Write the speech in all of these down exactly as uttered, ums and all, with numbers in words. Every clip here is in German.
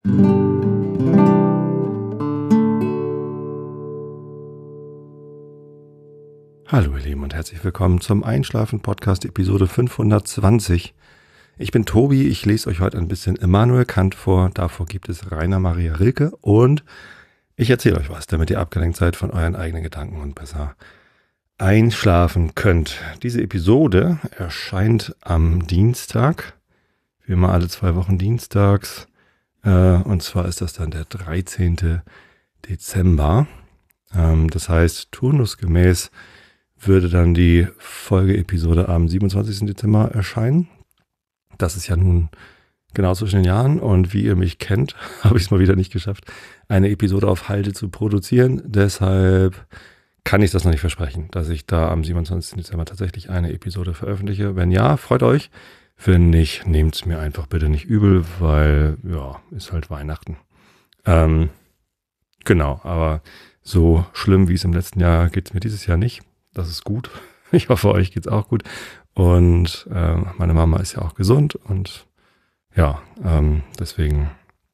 Hallo ihr Lieben und herzlich willkommen zum Einschlafen-Podcast Episode fünfhundertzwanzig. Ich bin Tobi, ich lese euch heute ein bisschen Immanuel Kant vor, davor gibt es Rainer Maria Rilke und ich erzähle euch was, damit ihr abgelenkt seid von euren eigenen Gedanken und besser einschlafen könnt. Diese Episode erscheint am Dienstag, wie immer alle zwei Wochen dienstags, äh, und zwar ist das dann der dreizehnten Dezember. Ähm, das heißt, turnusgemäß würde dann die Folgeepisode am siebenundzwanzigsten Dezember erscheinen. Das ist ja nun genau zwischen den Jahren und wie ihr mich kennt, habe ich es mal wieder nicht geschafft, eine Episode auf Halde zu produzieren. Deshalb kann ich das noch nicht versprechen, dass ich da am siebenundzwanzigsten Dezember tatsächlich eine Episode veröffentliche. Wenn ja, freut euch. Wenn nicht, nehmt es mir einfach bitte nicht übel, weil, ja, ist halt Weihnachten. Ähm, genau, aber so schlimm wie es im letzten Jahr geht es mir dieses Jahr nicht. Das ist gut. Ich hoffe, euch geht's auch gut. Und äh, meine Mama ist ja auch gesund. Und ja, ähm, deswegen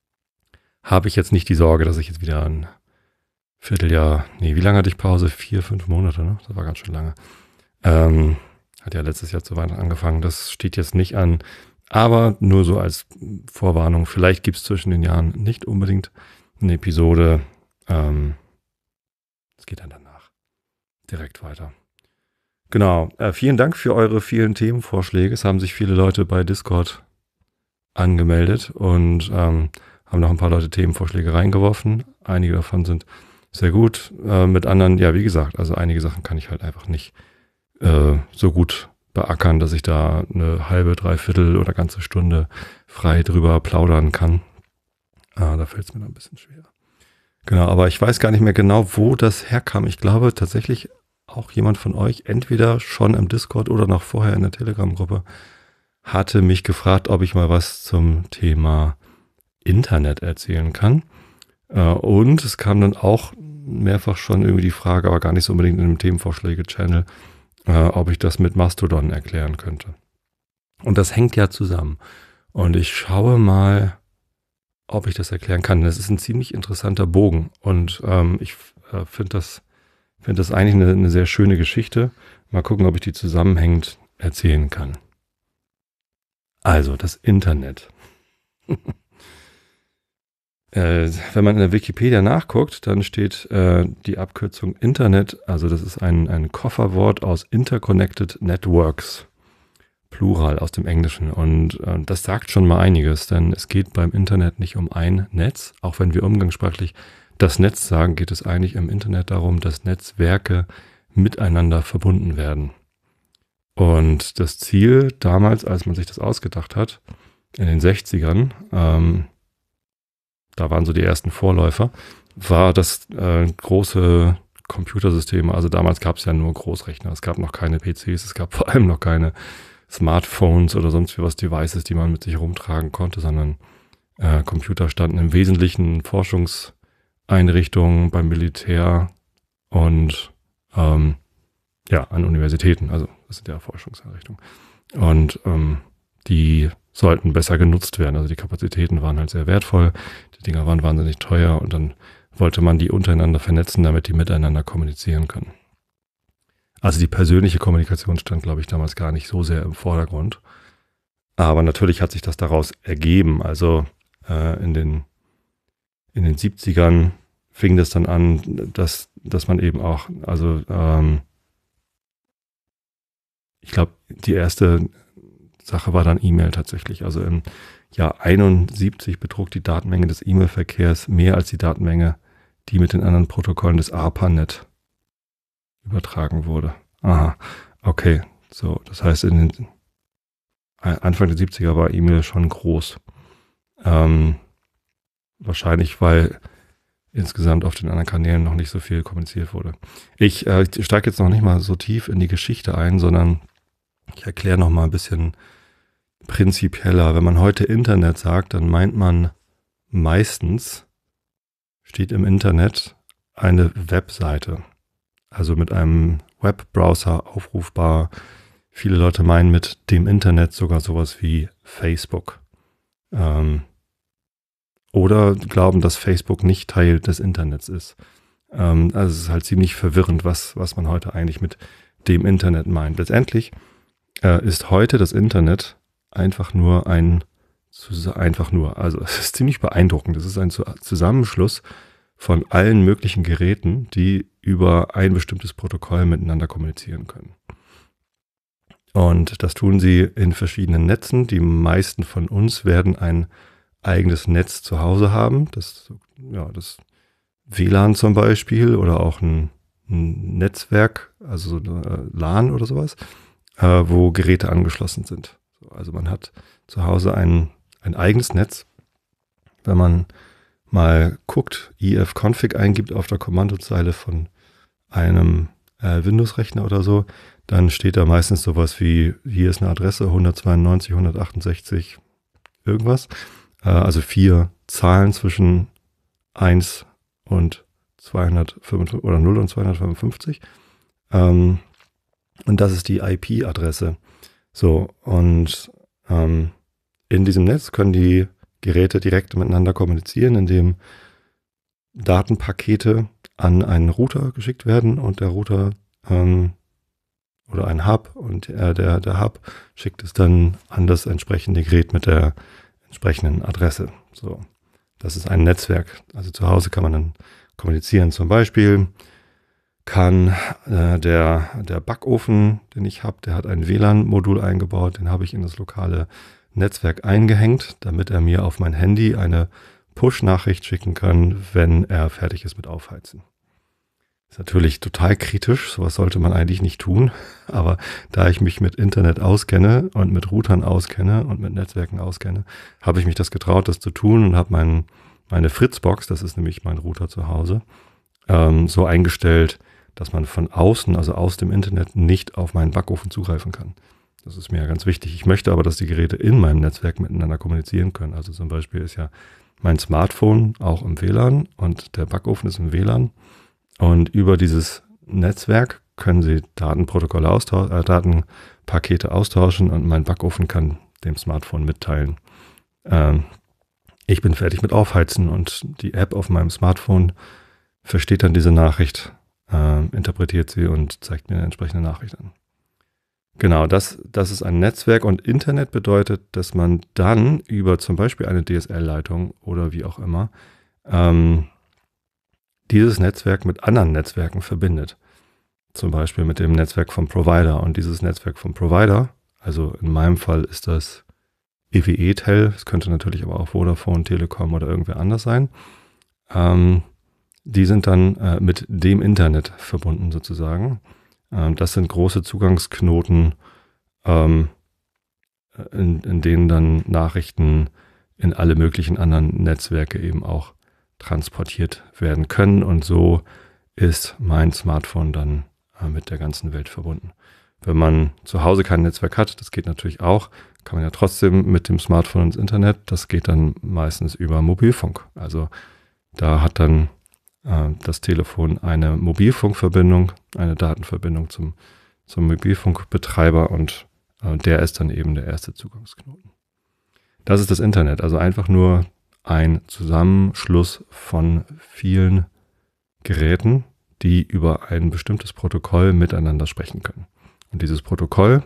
habe ich jetzt nicht die Sorge, dass ich jetzt wieder ein Vierteljahr, nee, wie lange hatte ich Pause? Vier, fünf Monate, ne? Das war ganz schön lange. Ähm, hat ja letztes Jahr zu Weihnachten angefangen. Das steht jetzt nicht an. Aber nur so als Vorwarnung. Vielleicht gibt's zwischen den Jahren nicht unbedingt eine Episode. Ähm, es geht dann danach direkt weiter. Genau, äh, vielen Dank für eure vielen Themenvorschläge. Es haben sich viele Leute bei Discord angemeldet und ähm, haben noch ein paar Leute Themenvorschläge reingeworfen. Einige davon sind sehr gut. Äh, mit anderen, ja, wie gesagt, also einige Sachen kann ich halt einfach nicht äh, so gut beackern, dass ich da eine halbe, dreiviertel oder ganze Stunde frei drüber plaudern kann. Äh, da fällt es mir dann ein bisschen schwer. Genau, aber ich weiß gar nicht mehr genau, wo das herkam. Ich glaube tatsächlich auch jemand von euch, entweder schon im Discord oder noch vorher in der Telegram-Gruppe, hatte mich gefragt, ob ich mal was zum Thema Internet erzählen kann. Und es kam dann auch mehrfach schon irgendwie die Frage, aber gar nicht so unbedingt in einem Themenvorschläge-Channel, ob ich das mit Mastodon erklären könnte. Und das hängt ja zusammen. Und ich schaue mal, ob ich das erklären kann. Das ist ein ziemlich interessanter Bogen. Und ähm, ich äh, finde das Ich finde das eigentlich eine, eine sehr schöne Geschichte. Mal gucken, ob ich die zusammenhängend erzählen kann. Also, das Internet. äh, wenn man in der Wikipedia nachguckt, dann steht äh, die Abkürzung Internet, also das ist ein, ein Kofferwort aus Interconnected Networks, Plural aus dem Englischen. Und äh, das sagt schon mal einiges, denn es geht beim Internet nicht um ein Netz, auch wenn wir umgangssprachlich das Netz sagen, geht es eigentlich im Internet darum, dass Netzwerke miteinander verbunden werden. Und das Ziel damals, als man sich das ausgedacht hat, in den sechzigern, ähm, da waren so die ersten Vorläufer, war das äh, große Computersysteme, also damals gab es ja nur Großrechner, es gab noch keine P Cs, es gab vor allem noch keine Smartphones oder sonst wie was Devices, die man mit sich rumtragen konnte, sondern äh, Computer standen im Wesentlichen Forschungs- Einrichtungen beim Militär und ähm, ja, an Universitäten, also das sind ja Forschungseinrichtungen. Und ähm, die sollten besser genutzt werden. Also die Kapazitäten waren halt sehr wertvoll, die Dinger waren wahnsinnig teuer und dann wollte man die untereinander vernetzen, damit die miteinander kommunizieren können. Also die persönliche Kommunikation stand, glaube ich, damals gar nicht so sehr im Vordergrund. Aber natürlich hat sich das daraus ergeben. Also äh, in den In den siebzigern fing das dann an, dass, dass man eben auch, also ähm, ich glaube, die erste Sache war dann E-Mail tatsächlich. Also im Jahr einundsiebzig betrug die Datenmenge des E-Mail-Verkehrs mehr als die Datenmenge, die mit den anderen Protokollen des ARPANET übertragen wurde. Aha, okay. So, das heißt, in den Anfang der siebziger war E-Mail schon groß. Ähm, Wahrscheinlich, weil insgesamt auf den anderen Kanälen noch nicht so viel kommuniziert wurde. Ich äh, steige jetzt noch nicht mal so tief in die Geschichte ein, sondern ich erkläre noch mal ein bisschen prinzipieller. Wenn man heute Internet sagt, dann meint man meistens, steht im Internet eine Webseite. Also mit einem Webbrowser aufrufbar. Viele Leute meinen mit dem Internet sogar sowas wie Facebook. Ähm, oder glauben, dass Facebook nicht Teil des Internets ist. Ähm, also es ist halt ziemlich verwirrend, was, was man heute eigentlich mit dem Internet meint. Letztendlich äh, ist heute das Internet einfach nur ein, einfach nur, also es ist ziemlich beeindruckend. Es ist ein Zusammenschluss von allen möglichen Geräten, die über ein bestimmtes Protokoll miteinander kommunizieren können. Und das tun sie in verschiedenen Netzen. Die meisten von uns werden ein eigenes Netz zu Hause haben. Das, ja, das W L A N zum Beispiel oder auch ein, ein Netzwerk, also so eine LAN oder sowas, äh, wo Geräte angeschlossen sind. Also man hat zu Hause ein, ein eigenes Netz. Wenn man mal guckt, ifconfig eingibt auf der Kommandozeile von einem äh, Windows-Rechner oder so, dann steht da meistens sowas wie, hier ist eine Adresse, hundertzweiundneunzig, hundertachtundsechzig, irgendwas. Äh, also vier Zahlen zwischen eins und zweihundertfünfundfünfzig oder null und zweihundertfünfundfünfzig. Ähm, und das ist die I P-Adresse. So, und ähm, in diesem Netz können die Geräte direkt miteinander kommunizieren, indem Datenpakete an einen Router geschickt werden und der Router ähm, oder ein Hub und äh, der, der Hub schickt es dann an das entsprechende Gerät mit der entsprechenden Adresse. So, das ist ein Netzwerk. Also zu Hause kann man dann kommunizieren. Zum Beispiel kann äh, der, der Backofen, den ich habe, der hat ein W L A N-Modul eingebaut, den habe ich in das lokale Netzwerk eingehängt, damit er mir auf mein Handy eine Push-Nachricht schicken kann, wenn er fertig ist mit Aufheizen. Ist natürlich total kritisch, sowas sollte man eigentlich nicht tun, aber da ich mich mit Internet auskenne und mit Routern auskenne und mit Netzwerken auskenne, habe ich mich das getraut, das zu tun und habe mein, meine Fritzbox, das ist nämlich mein Router zu Hause, ähm, so eingestellt, dass man von außen, also aus dem Internet, nicht auf meinen Backofen zugreifen kann. Das ist mir ja ganz wichtig. Ich möchte aber, dass die Geräte in meinem Netzwerk miteinander kommunizieren können. Also zum Beispiel ist ja mein Smartphone auch im W L A N und der Backofen ist im W L A N. Und über dieses Netzwerk können Sie Datenprotokolle austauschen, äh, Datenpakete austauschen und mein Backofen kann dem Smartphone mitteilen, ähm, ich bin fertig mit Aufheizen, und die App auf meinem Smartphone versteht dann diese Nachricht, äh, interpretiert sie und zeigt mir eine entsprechende Nachricht an. Genau, das, das ist ein Netzwerk, und Internet bedeutet, dass man dann über zum Beispiel eine D S L-Leitung oder wie auch immer ähm, dieses Netzwerk mit anderen Netzwerken verbindet. Zum Beispiel mit dem Netzwerk vom Provider. Und dieses Netzwerk vom Provider, also in meinem Fall ist das E W E-Tel, es könnte natürlich aber auch Vodafone, Telekom oder irgendwer anders sein, ähm, die sind dann äh, mit dem Internet verbunden sozusagen. Ähm, das sind große Zugangsknoten, ähm, in, in denen dann Nachrichten in alle möglichen anderen Netzwerke eben auch transportiert werden können, und so ist mein Smartphone dann äh, mit der ganzen Welt verbunden. Wenn man zu Hause kein Netzwerk hat, das geht natürlich auch, kann man ja trotzdem mit dem Smartphone ins Internet, das geht dann meistens über Mobilfunk. Also da hat dann äh, das Telefon eine Mobilfunkverbindung, eine Datenverbindung zum, zum Mobilfunkbetreiber, und äh, der ist dann eben der erste Zugangsknoten. Das ist das Internet, also einfach nur ein Zusammenschluss von vielen Geräten, die über ein bestimmtes Protokoll miteinander sprechen können. Und dieses Protokoll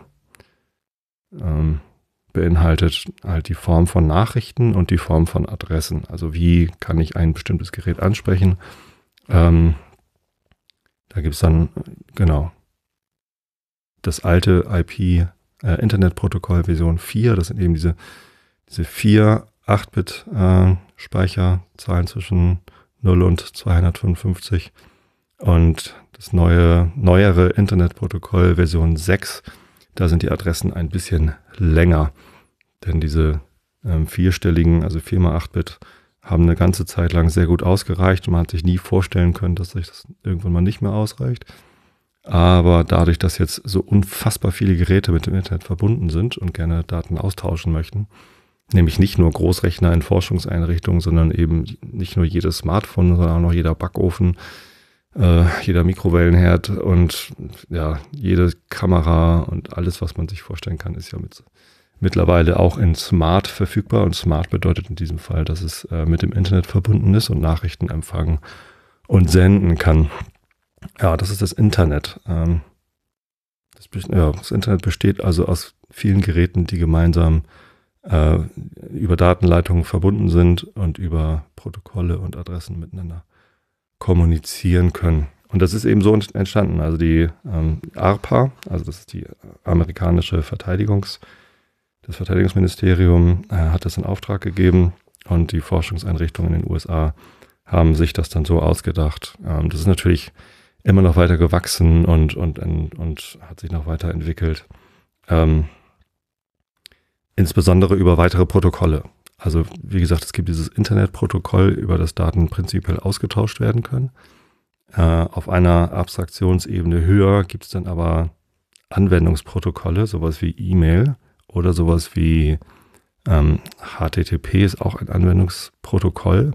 ähm, beinhaltet halt die Form von Nachrichten und die Form von Adressen. Also wie kann ich ein bestimmtes Gerät ansprechen? Ähm, da gibt es dann, genau, das alte I P äh, Internetprotokoll Version vier, das sind eben diese, diese vier acht Bit äh, Speicherzahlen zwischen null und zweihundertfünfundfünfzig, und das neue, neuere Internetprotokoll Version sechs, da sind die Adressen ein bisschen länger, denn diese ähm, vierstelligen, also vier mal acht Bit, haben eine ganze Zeit lang sehr gut ausgereicht, und man hat sich nie vorstellen können, dass sich das irgendwann mal nicht mehr ausreicht. Aber dadurch, dass jetzt so unfassbar viele Geräte mit dem Internet verbunden sind und gerne Daten austauschen möchten, nämlich nicht nur Großrechner in Forschungseinrichtungen, sondern eben nicht nur jedes Smartphone, sondern auch noch jeder Backofen, äh, jeder Mikrowellenherd und ja, jede Kamera und alles, was man sich vorstellen kann, ist ja mit mittlerweile auch in Smart verfügbar. Und Smart bedeutet in diesem Fall, dass es äh, mit dem Internet verbunden ist und Nachrichten empfangen und senden kann. Ja, das ist das Internet. Ähm, das, ja, das Internet besteht also aus vielen Geräten, die gemeinsam äh, über Datenleitungen verbunden sind und über Protokolle und Adressen miteinander kommunizieren können. Und das ist eben so entstanden. Also die ähm, ARPA, also das ist die amerikanische Verteidigungs, das Verteidigungsministerium, äh, hat das in Auftrag gegeben und die Forschungseinrichtungen in den U S A haben sich das dann so ausgedacht. Ähm, das ist natürlich immer noch weiter gewachsen und, und, und, und hat sich noch weiterentwickelt. Ähm, insbesondere über weitere Protokolle. Also wie gesagt, es gibt dieses Internetprotokoll, über das Daten prinzipiell ausgetauscht werden können. Äh, auf einer Abstraktionsebene höher gibt es dann aber Anwendungsprotokolle, sowas wie E-Mail oder sowas wie ähm, H T T P ist auch ein Anwendungsprotokoll.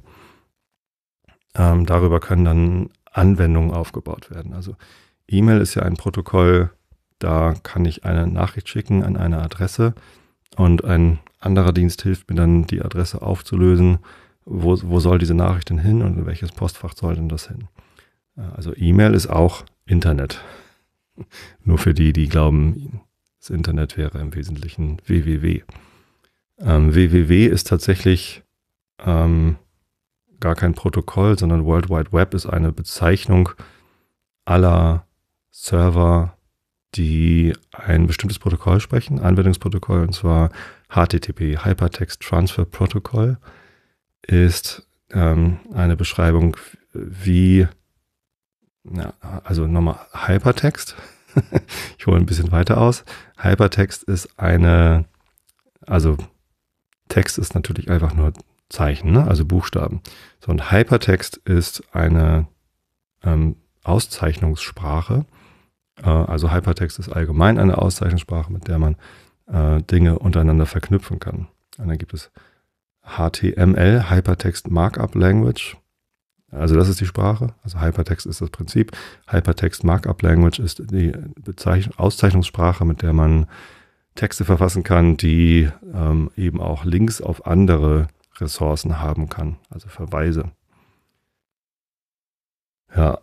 Ähm, darüber können dann Anwendungen aufgebaut werden. Also E-Mail ist ja ein Protokoll, da kann ich eine Nachricht schicken an eine Adresse und ein anderer Dienst hilft mir dann, die Adresse aufzulösen. Wo, wo soll diese Nachricht denn hin und in welches Postfach soll denn das hin? Also E-Mail ist auch Internet. Nur für die, die glauben, das Internet wäre im Wesentlichen W W W. Ähm, W W W ist tatsächlich ähm, gar kein Protokoll, sondern World Wide Web ist eine Bezeichnung aller Server, die ein bestimmtes Protokoll sprechen, Anwendungsprotokoll, und zwar H T T P, Hypertext Transfer Protocol, ist ähm, eine Beschreibung, wie, ja, also nochmal Hypertext, ich hole ein bisschen weiter aus. Hypertext ist eine, also Text ist natürlich einfach nur Zeichen, ne? Also Buchstaben. So ein Hypertext ist eine ähm, Auszeichnungssprache. Äh, also Hypertext ist allgemein eine Auszeichnungssprache, mit der man äh, Dinge untereinander verknüpfen kann. Und dann gibt es H T M L, Hypertext Markup Language. Also das ist die Sprache. Also Hypertext ist das Prinzip. Hypertext Markup Language ist die Bezeichnung, Auszeichnungssprache, mit der man Texte verfassen kann, die ähm, eben auch Links auf andere Ressourcen haben kann, also Verweise. Ja.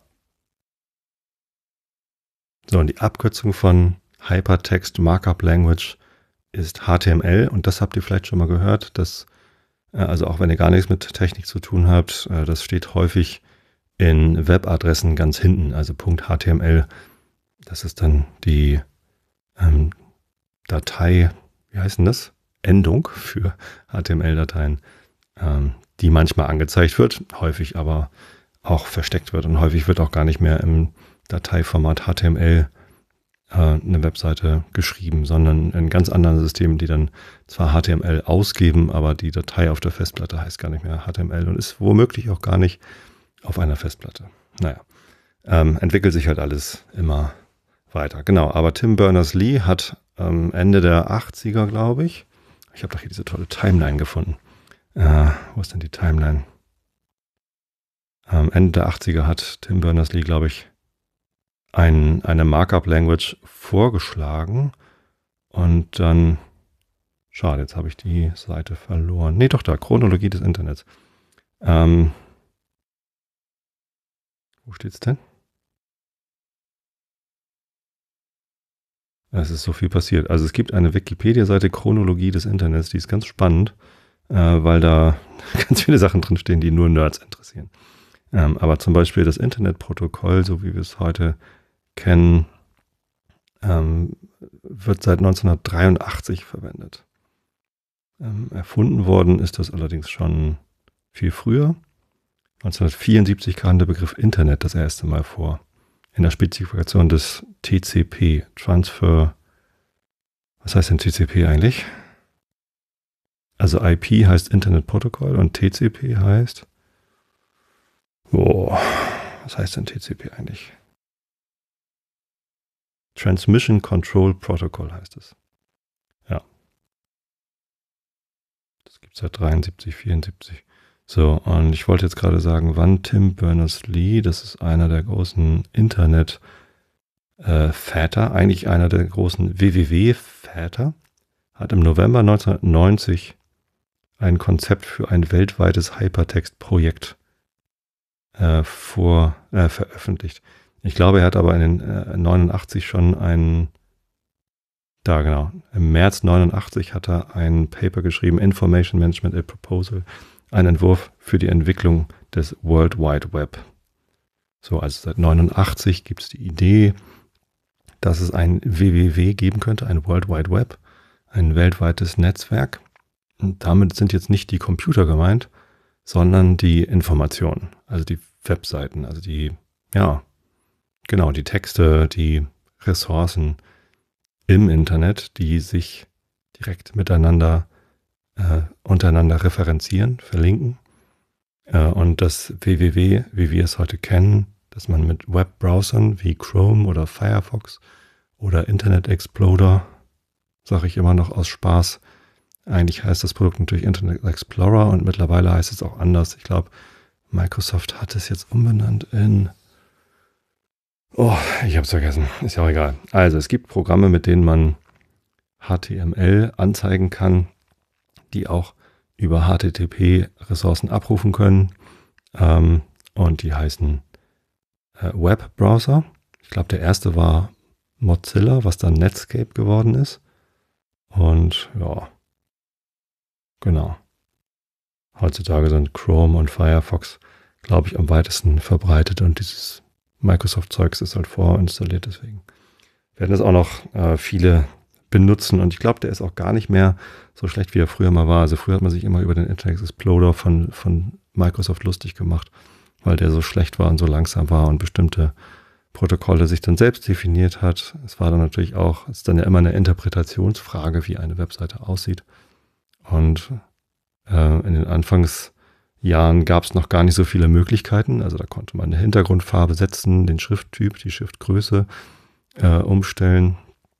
So, und die Abkürzung von Hypertext Markup Language ist H T M L und das habt ihr vielleicht schon mal gehört, dass, äh, also auch wenn ihr gar nichts mit Technik zu tun habt, äh, das steht häufig in Webadressen ganz hinten, also .html. Das ist dann die ähm, Datei, wie heißt denn das? Endung für H T M L-Dateien, ähm, die manchmal angezeigt wird, häufig aber auch versteckt wird und häufig wird auch gar nicht mehr im Dateiformat H T M L äh, eine Webseite geschrieben, sondern in ganz anderen Systemen, die dann zwar H T M L ausgeben, aber die Datei auf der Festplatte heißt gar nicht mehr H T M L und ist womöglich auch gar nicht auf einer Festplatte. Naja, ähm, entwickelt sich halt alles immer weiter. Genau, aber Tim Berners-Lee hat ähm, Ende der achtziger, glaube ich, ich habe doch hier diese tolle Timeline gefunden. Äh, wo ist denn die Timeline? Ähm, Ende der achtziger hat Tim Berners-Lee, glaube ich, ein, eine Markup-Language vorgeschlagen und dann, schade, jetzt habe ich die Seite verloren. Nee, doch da, Chronologie des Internets. Ähm, wo steht's denn? Es ist so viel passiert. Also es gibt eine Wikipedia-Seite Chronologie des Internets, die ist ganz spannend, äh, weil da ganz viele Sachen drinstehen, die nur Nerds interessieren. Ähm, aber zum Beispiel das Internetprotokoll, so wie wir es heute kennen, ähm, wird seit neunzehnhundertdreiundachtzig verwendet. Ähm, erfunden worden ist das allerdings schon viel früher. neunzehnhundertvierundsiebzig kam der Begriff Internet das erste Mal vor. In der Spezifikation des T C P, Transfer, was heißt denn T C P eigentlich? Also I P heißt Internetprotokoll und T C P heißt, boah, was heißt denn T C P eigentlich? Transmission Control Protocol heißt es. Ja. Das gibt es seit dreiundsiebzig, vierundsiebzig. So, und ich wollte jetzt gerade sagen, wann Tim Berners-Lee, das ist einer der großen Internet-Väter, äh, eigentlich einer der großen W W W-Väter, hat im November neunzehnhundertneunzig ein Konzept für ein weltweites Hypertext-Projekt äh, vor, äh, veröffentlicht. Ich glaube, er hat aber in den äh, neunundachtzig schon einen, da genau, im März neunundachtzig hat er ein Paper geschrieben, Information Management a Proposal, ein Entwurf für die Entwicklung des World Wide Web. So, also seit neunundachtzig gibt es die Idee, dass es ein W W W geben könnte, ein World Wide Web, ein weltweites Netzwerk. Und damit sind jetzt nicht die Computer gemeint, sondern die Informationen, also die Webseiten, also die, ja, genau, die Texte, die Ressourcen im Internet, die sich direkt miteinander, äh, untereinander referenzieren, verlinken. Äh, und das W W W, wie wir es heute kennen, dass man mit Webbrowsern wie Chrome oder Firefox oder Internet Explorer, sage ich immer noch aus Spaß, eigentlich heißt das Produkt natürlich Internet Explorer und mittlerweile heißt es auch anders. Ich glaube, Microsoft hat es jetzt umbenannt in, oh, ich habe es vergessen, ist ja auch egal. Also es gibt Programme, mit denen man H T M L anzeigen kann, die auch über H T T P Ressourcen abrufen können, ähm, und die heißen äh, Webbrowser. Ich glaube, der erste war Mozilla, was dann Netscape geworden ist. Und ja, genau. Heutzutage sind Chrome und Firefox, glaube ich, am weitesten verbreitet und dieses Microsoft-Zeugs ist halt vorinstalliert, deswegen werden das auch noch äh, viele benutzen und ich glaube, der ist auch gar nicht mehr so schlecht, wie er früher mal war. Also früher hat man sich immer über den Internet Explorer von, von Microsoft lustig gemacht, weil der so schlecht war und so langsam war und bestimmte Protokolle sich dann selbst definiert hat. Es war dann natürlich auch, es ist dann ja immer eine Interpretationsfrage, wie eine Webseite aussieht. Und äh, in den Anfangsjahren gab es noch gar nicht so viele Möglichkeiten. Also da konnte man eine Hintergrundfarbe setzen, den Schrifttyp, die Schriftgröße äh, umstellen.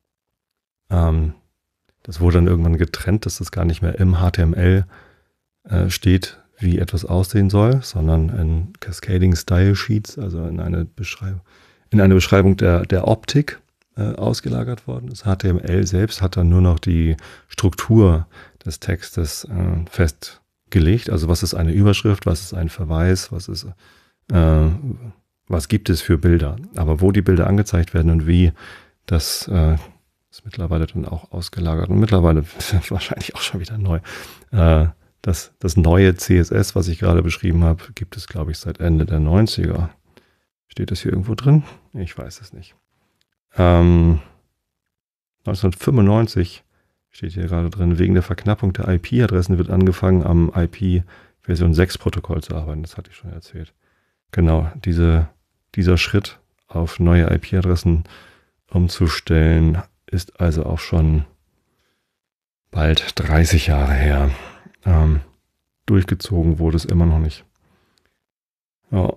Ähm, das wurde dann irgendwann getrennt, dass das gar nicht mehr im H T M L äh, steht, wie etwas aussehen soll, sondern in Cascading Style Sheets, also in eine Beschreibung, in eine Beschreibung der, der Optik äh, ausgelagert worden. Das H T M L selbst hat dann nur noch die Struktur des Textes äh, festgelegt. Also was ist eine Überschrift, was ist ein Verweis, was ist, äh, was gibt es für Bilder. Aber wo die Bilder angezeigt werden und wie, das äh, ist mittlerweile dann auch ausgelagert. Und mittlerweile wahrscheinlich auch schon wieder neu. Äh, das, das neue C S S, was ich gerade beschrieben habe, gibt es, glaube ich, seit Ende der neunziger. Steht das hier irgendwo drin? Ich weiß es nicht. Ähm, neunzehnhundertfünfundneunzig steht hier gerade drin, wegen der Verknappung der I P-Adressen wird angefangen, am I P-Version sechs Protokoll zu arbeiten. Das hatte ich schon erzählt. Genau, diese, dieser Schritt auf neue I P-Adressen umzustellen, ist also auch schon bald dreißig Jahre her. Ähm, durchgezogen wurde es immer noch nicht. Ja.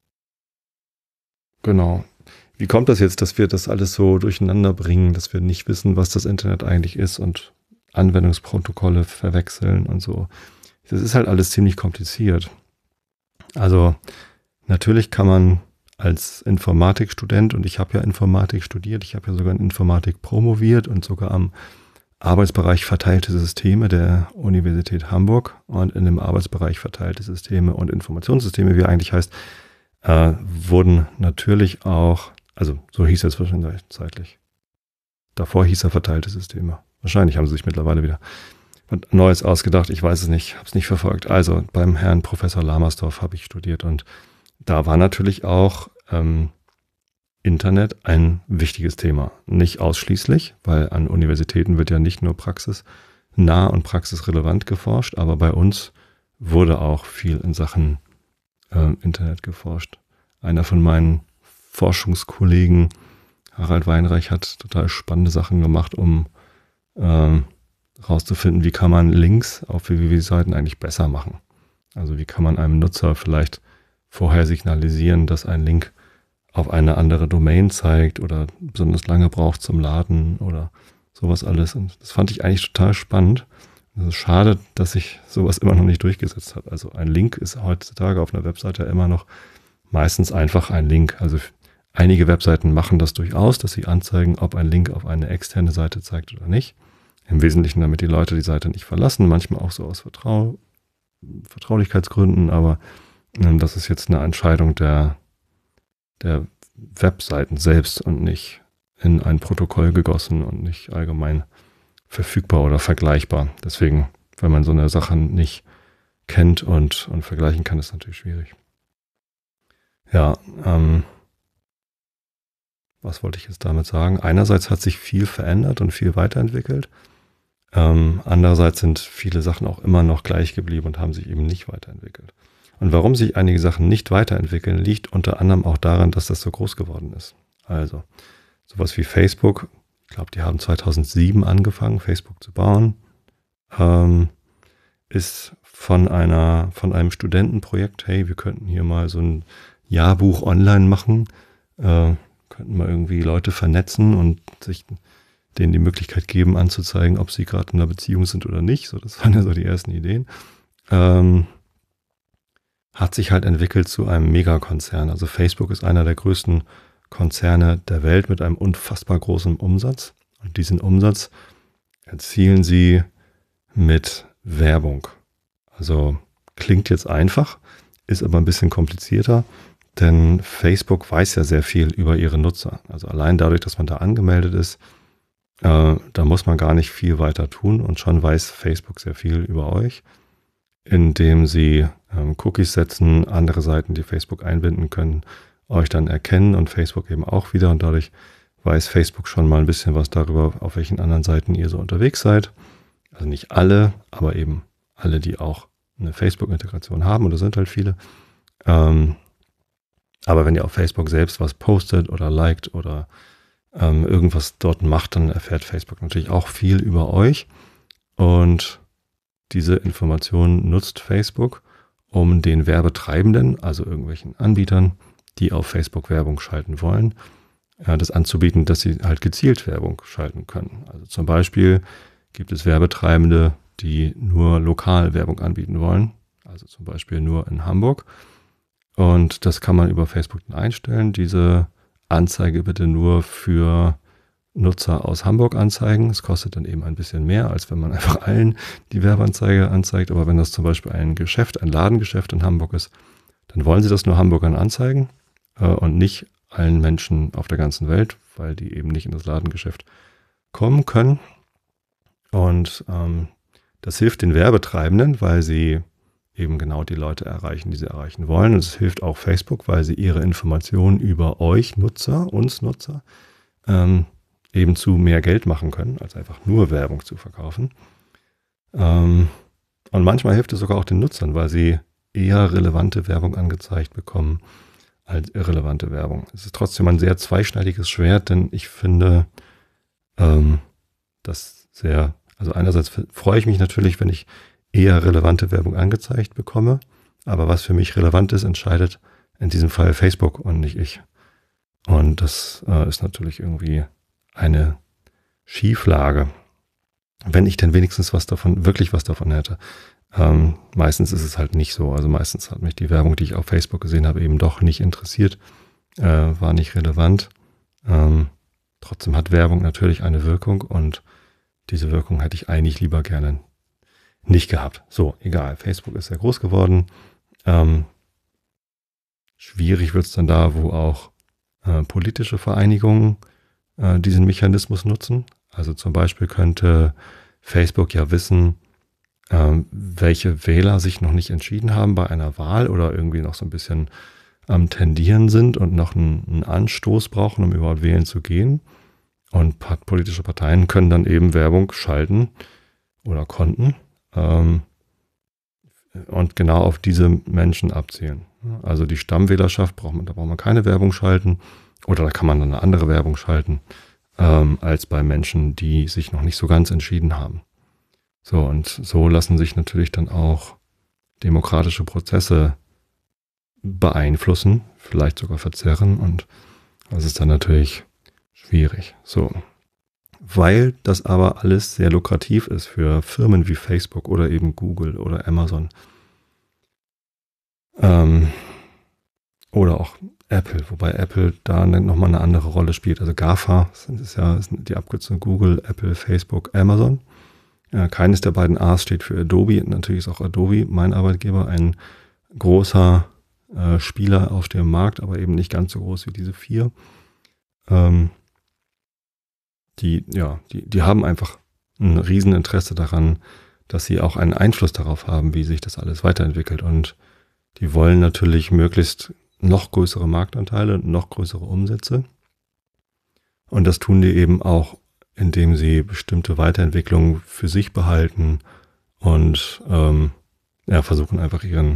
Genau. Wie kommt das jetzt, dass wir das alles so durcheinander bringen, dass wir nicht wissen, was das Internet eigentlich ist und Anwendungsprotokolle verwechseln und so? Das ist halt alles ziemlich kompliziert. Also natürlich kann man als Informatikstudent, und ich habe ja Informatik studiert, ich habe ja sogar in Informatik promoviert und sogar am Arbeitsbereich verteilte Systeme der Universität Hamburg und in dem Arbeitsbereich verteilte Systeme und Informationssysteme, wie er eigentlich heißt, äh, wurden natürlich auch, also so hieß er zwischenzeitlich. Davor hieß er verteilte Systeme. Wahrscheinlich haben sie sich mittlerweile wieder was Neues ausgedacht, ich weiß es nicht, habe es nicht verfolgt. Also beim Herrn Professor Lamersdorf habe ich studiert und da war natürlich auch ähm, Internet ein wichtiges Thema. Nicht ausschließlich, weil an Universitäten wird ja nicht nur praxisnah und praxisrelevant geforscht, aber bei uns wurde auch viel in Sachen äh, Internet geforscht. Einer von meinen Forschungskollegen, Harald Weinreich, hat total spannende Sachen gemacht, um äh, rauszufinden, wie kann man Links auf W W W-Seiten eigentlich besser machen. Also wie kann man einem Nutzer vielleicht vorher signalisieren, dass ein Link auf eine andere Domain zeigt oder besonders lange braucht zum Laden oder sowas alles. Und das fand ich eigentlich total spannend. Es ist schade, dass sich sowas immer noch nicht durchgesetzt hat. Also ein Link ist heutzutage auf einer Webseite immer noch meistens einfach ein Link. Also einige Webseiten machen das durchaus, dass sie anzeigen, ob ein Link auf eine externe Seite zeigt oder nicht. Im Wesentlichen, damit die Leute die Seite nicht verlassen, manchmal auch so aus Vertrau Vertraulichkeitsgründen, aber ähm, das ist jetzt eine Entscheidung der, der Webseiten selbst und nicht in ein Protokoll gegossen und nicht allgemein verfügbar oder vergleichbar. Deswegen, wenn man so eine Sache nicht kennt und, und vergleichen kann, ist es natürlich schwierig. Ja, ähm, was wollte ich jetzt damit sagen? Einerseits hat sich viel verändert und viel weiterentwickelt. Ähm, andererseits sind viele Sachen auch immer noch gleich geblieben und haben sich eben nicht weiterentwickelt. Und warum sich einige Sachen nicht weiterentwickeln, liegt unter anderem auch daran, dass das so groß geworden ist. Also sowas wie Facebook, ich glaube, die haben zweitausendsieben angefangen, Facebook zu bauen, ähm, ist von einer, von einem Studentenprojekt, hey, wir könnten hier mal so ein Jahrbuch online machen, äh, könnten mal irgendwie Leute vernetzen und sich denen die Möglichkeit geben, anzuzeigen, ob sie gerade in einer Beziehung sind oder nicht. So, das waren ja so die ersten Ideen. Ähm, hat sich halt entwickelt zu einem Megakonzern. Also Facebook ist einer der größten Konzerne der Welt mit einem unfassbar großen Umsatz. Und diesen Umsatz erzielen sie mit Werbung. Also klingt jetzt einfach, ist aber ein bisschen komplizierter, denn Facebook weiß ja sehr viel über ihre Nutzer. Also allein dadurch, dass man da angemeldet ist, äh, da muss man gar nicht viel weiter tun und schon weiß Facebook sehr viel über euch, indem sie ähm, Cookies setzen, andere Seiten, die Facebook einbinden können, euch dann erkennen und Facebook eben auch wieder und dadurch weiß Facebook schon mal ein bisschen was darüber, auf welchen anderen Seiten ihr so unterwegs seid. Also nicht alle, aber eben alle, die auch eine Facebook-Integration haben, und das sind halt viele. Ähm, aber wenn ihr auf Facebook selbst was postet oder liked oder ähm, irgendwas dort macht, dann erfährt Facebook natürlich auch viel über euch. Und diese Information nutzt Facebook, um den Werbetreibenden, also irgendwelchen Anbietern, die auf Facebook Werbung schalten wollen, äh, das anzubieten, dass sie halt gezielt Werbung schalten können. Also zum Beispiel gibt es Werbetreibende, die nur lokal Werbung anbieten wollen, also zum Beispiel nur in Hamburg. Und das kann man über Facebook dann einstellen. Diese Anzeige bitte nur für Nutzer aus Hamburg anzeigen. Es kostet dann eben ein bisschen mehr, als wenn man einfach allen die Werbeanzeige anzeigt. Aber wenn das zum Beispiel ein Geschäft, ein Ladengeschäft in Hamburg ist, dann wollen sie das nur Hamburgern anzeigen äh, und nicht allen Menschen auf der ganzen Welt, weil die eben nicht in das Ladengeschäft kommen können. Und ähm, das hilft den Werbetreibenden, weil sie eben genau die Leute erreichen, die sie erreichen wollen. Und es hilft auch Facebook, weil sie ihre Informationen über euch Nutzer, uns Nutzer, ähm, eben zu mehr Geld machen können, als einfach nur Werbung zu verkaufen. Ähm, und manchmal hilft es sogar auch den Nutzern, weil sie eher relevante Werbung angezeigt bekommen als irrelevante Werbung. Es ist trotzdem ein sehr zweischneidiges Schwert, denn ich finde ähm, das sehr, also einerseits freue ich mich natürlich, wenn ich eher relevante Werbung angezeigt bekomme, aber was für mich relevant ist, entscheidet in diesem Fall Facebook und nicht ich. Und das äh, ist natürlich irgendwie eine Schieflage, wenn ich denn wenigstens was davon, wirklich was davon hätte. Ähm, meistens ist es halt nicht so. Also meistens hat mich die Werbung, die ich auf Facebook gesehen habe, eben doch nicht interessiert, äh, war nicht relevant. Ähm, trotzdem hat Werbung natürlich eine Wirkung und diese Wirkung hätte ich eigentlich lieber gerne nicht gehabt. So, egal. Facebook ist sehr groß geworden. Ähm, schwierig wird es dann da, wo auch äh, politische Vereinigungen äh, diesen Mechanismus nutzen. Also zum Beispiel könnte Facebook ja wissen, ähm, welche Wähler sich noch nicht entschieden haben bei einer Wahl oder irgendwie noch so ein bisschen am Tendieren sind und noch einen, einen Anstoß brauchen, um überhaupt wählen zu gehen. Und pat- politische Parteien können dann eben Werbung schalten oder konnten ähm, und genau auf diese Menschen abzielen. Also die Stammwählerschaft braucht man, da braucht man keine Werbung schalten oder da kann man dann eine andere Werbung schalten ähm, als bei Menschen, die sich noch nicht so ganz entschieden haben. So, und so lassen sich natürlich dann auch demokratische Prozesse beeinflussen, vielleicht sogar verzerren und das ist dann natürlich schwierig. So. Weil das aber alles sehr lukrativ ist für Firmen wie Facebook oder eben Google oder Amazon. Ähm, oder auch Apple, wobei Apple da nochmal eine andere Rolle spielt. Also GAFA, das ist ja das sind die Abkürzung Google, Apple, Facebook, Amazon. Äh, keines der beiden A's steht für Adobe. Natürlich ist auch Adobe, mein Arbeitgeber, ein großer äh, Spieler auf dem Markt, aber eben nicht ganz so groß wie diese vier. Ähm, die, ja, die, die haben einfach ein Rieseninteresse daran, dass sie auch einen Einfluss darauf haben, wie sich das alles weiterentwickelt. Und die wollen natürlich möglichst noch größere Marktanteile, noch größere Umsätze. Und das tun die eben auch, indem sie bestimmte Weiterentwicklungen für sich behalten und ähm, ja, versuchen einfach ihren,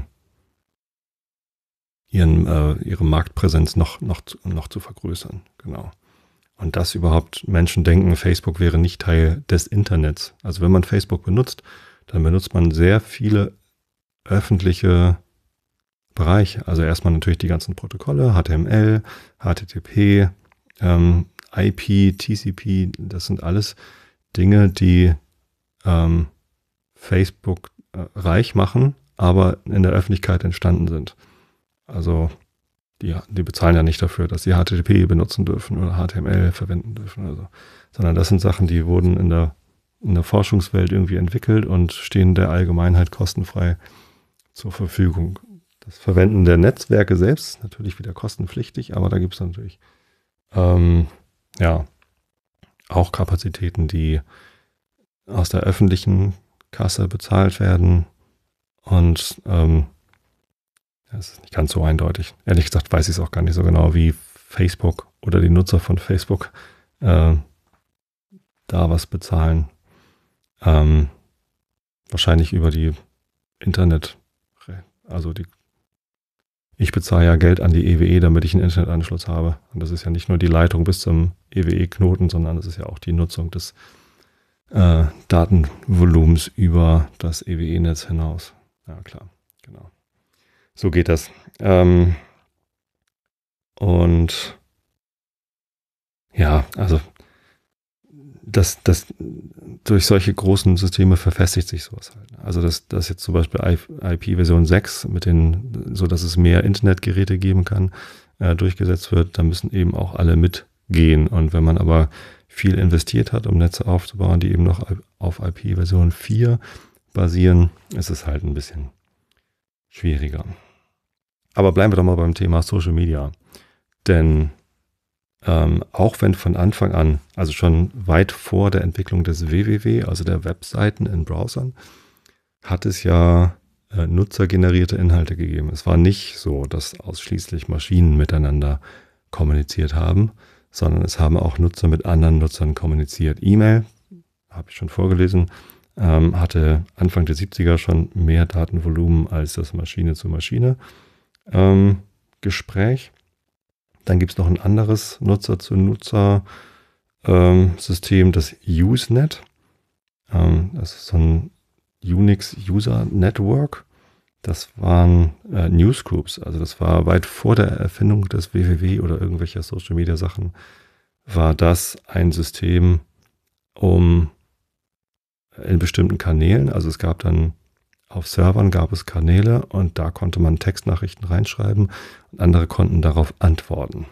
ihren äh, ihre Marktpräsenz noch, noch, noch zu vergrößern. Genau. Und dass überhaupt Menschen denken, Facebook wäre nicht Teil des Internets. Also wenn man Facebook benutzt, dann benutzt man sehr viele öffentliche Bereiche. Also erstmal natürlich die ganzen Protokolle, H T M L, H T T P, ähm, I P, T C P, das sind alles Dinge, die ähm, Facebook äh, reich machen, aber in der Öffentlichkeit entstanden sind. Also die, die bezahlen ja nicht dafür, dass sie H T T P benutzen dürfen oder H T M L verwenden dürfen oder so. Sondern das sind Sachen, die wurden in der, in der Forschungswelt irgendwie entwickelt und stehen der Allgemeinheit kostenfrei zur Verfügung. Das Verwenden der Netzwerke selbst ist natürlich wieder kostenpflichtig, aber da gibt es natürlich ähm, ja auch Kapazitäten, die aus der öffentlichen Kasse bezahlt werden. Und ähm, das ist nicht ganz so eindeutig. Ehrlich gesagt weiß ich es auch gar nicht so genau, wie Facebook oder die Nutzer von Facebook äh, da was bezahlen. Ähm, wahrscheinlich über die Internet, also die Ich bezahle ja Geld an die E W E, damit ich einen Internetanschluss habe. Und das ist ja nicht nur die Leitung bis zum E W E-Knoten, sondern das ist ja auch die Nutzung des äh, Datenvolumens über das E W E-Netz hinaus. Ja, klar, genau. So geht das. Ähm, und ja, also das, das, durch solche großen Systeme verfestigt sich sowas halt. Also dass, dass jetzt zum Beispiel I P Version sechs mit den, so dass es mehr Internetgeräte geben kann, äh, durchgesetzt wird, da müssen eben auch alle mitgehen. Und wenn man aber viel investiert hat, um Netze aufzubauen, die eben noch auf I P Version vier basieren, ist es halt ein bisschen schwieriger. Aber bleiben wir doch mal beim Thema Social Media. Denn Ähm, auch wenn von Anfang an, also schon weit vor der Entwicklung des W W W, also der Webseiten in Browsern, hat es ja äh, nutzergenerierte Inhalte gegeben. Es war nicht so, dass ausschließlich Maschinen miteinander kommuniziert haben, sondern es haben auch Nutzer mit anderen Nutzern kommuniziert. E-Mail, habe ich schon vorgelesen, ähm, hatte Anfang der siebziger schon mehr Datenvolumen als das Maschine-zu-Maschine-Gespräch. Dann gibt es noch ein anderes Nutzer-zu-Nutzer-System, ähm, das Usenet. Ähm, das ist so ein Unix-User-Network. Das waren äh, Newsgroups. Also das war weit vor der Erfindung des W W W oder irgendwelcher Social-Media-Sachen, war das ein System, um in bestimmten Kanälen, also es gab dann auf Servern gab es Kanäle und da konnte man Textnachrichten reinschreiben und andere konnten darauf antworten.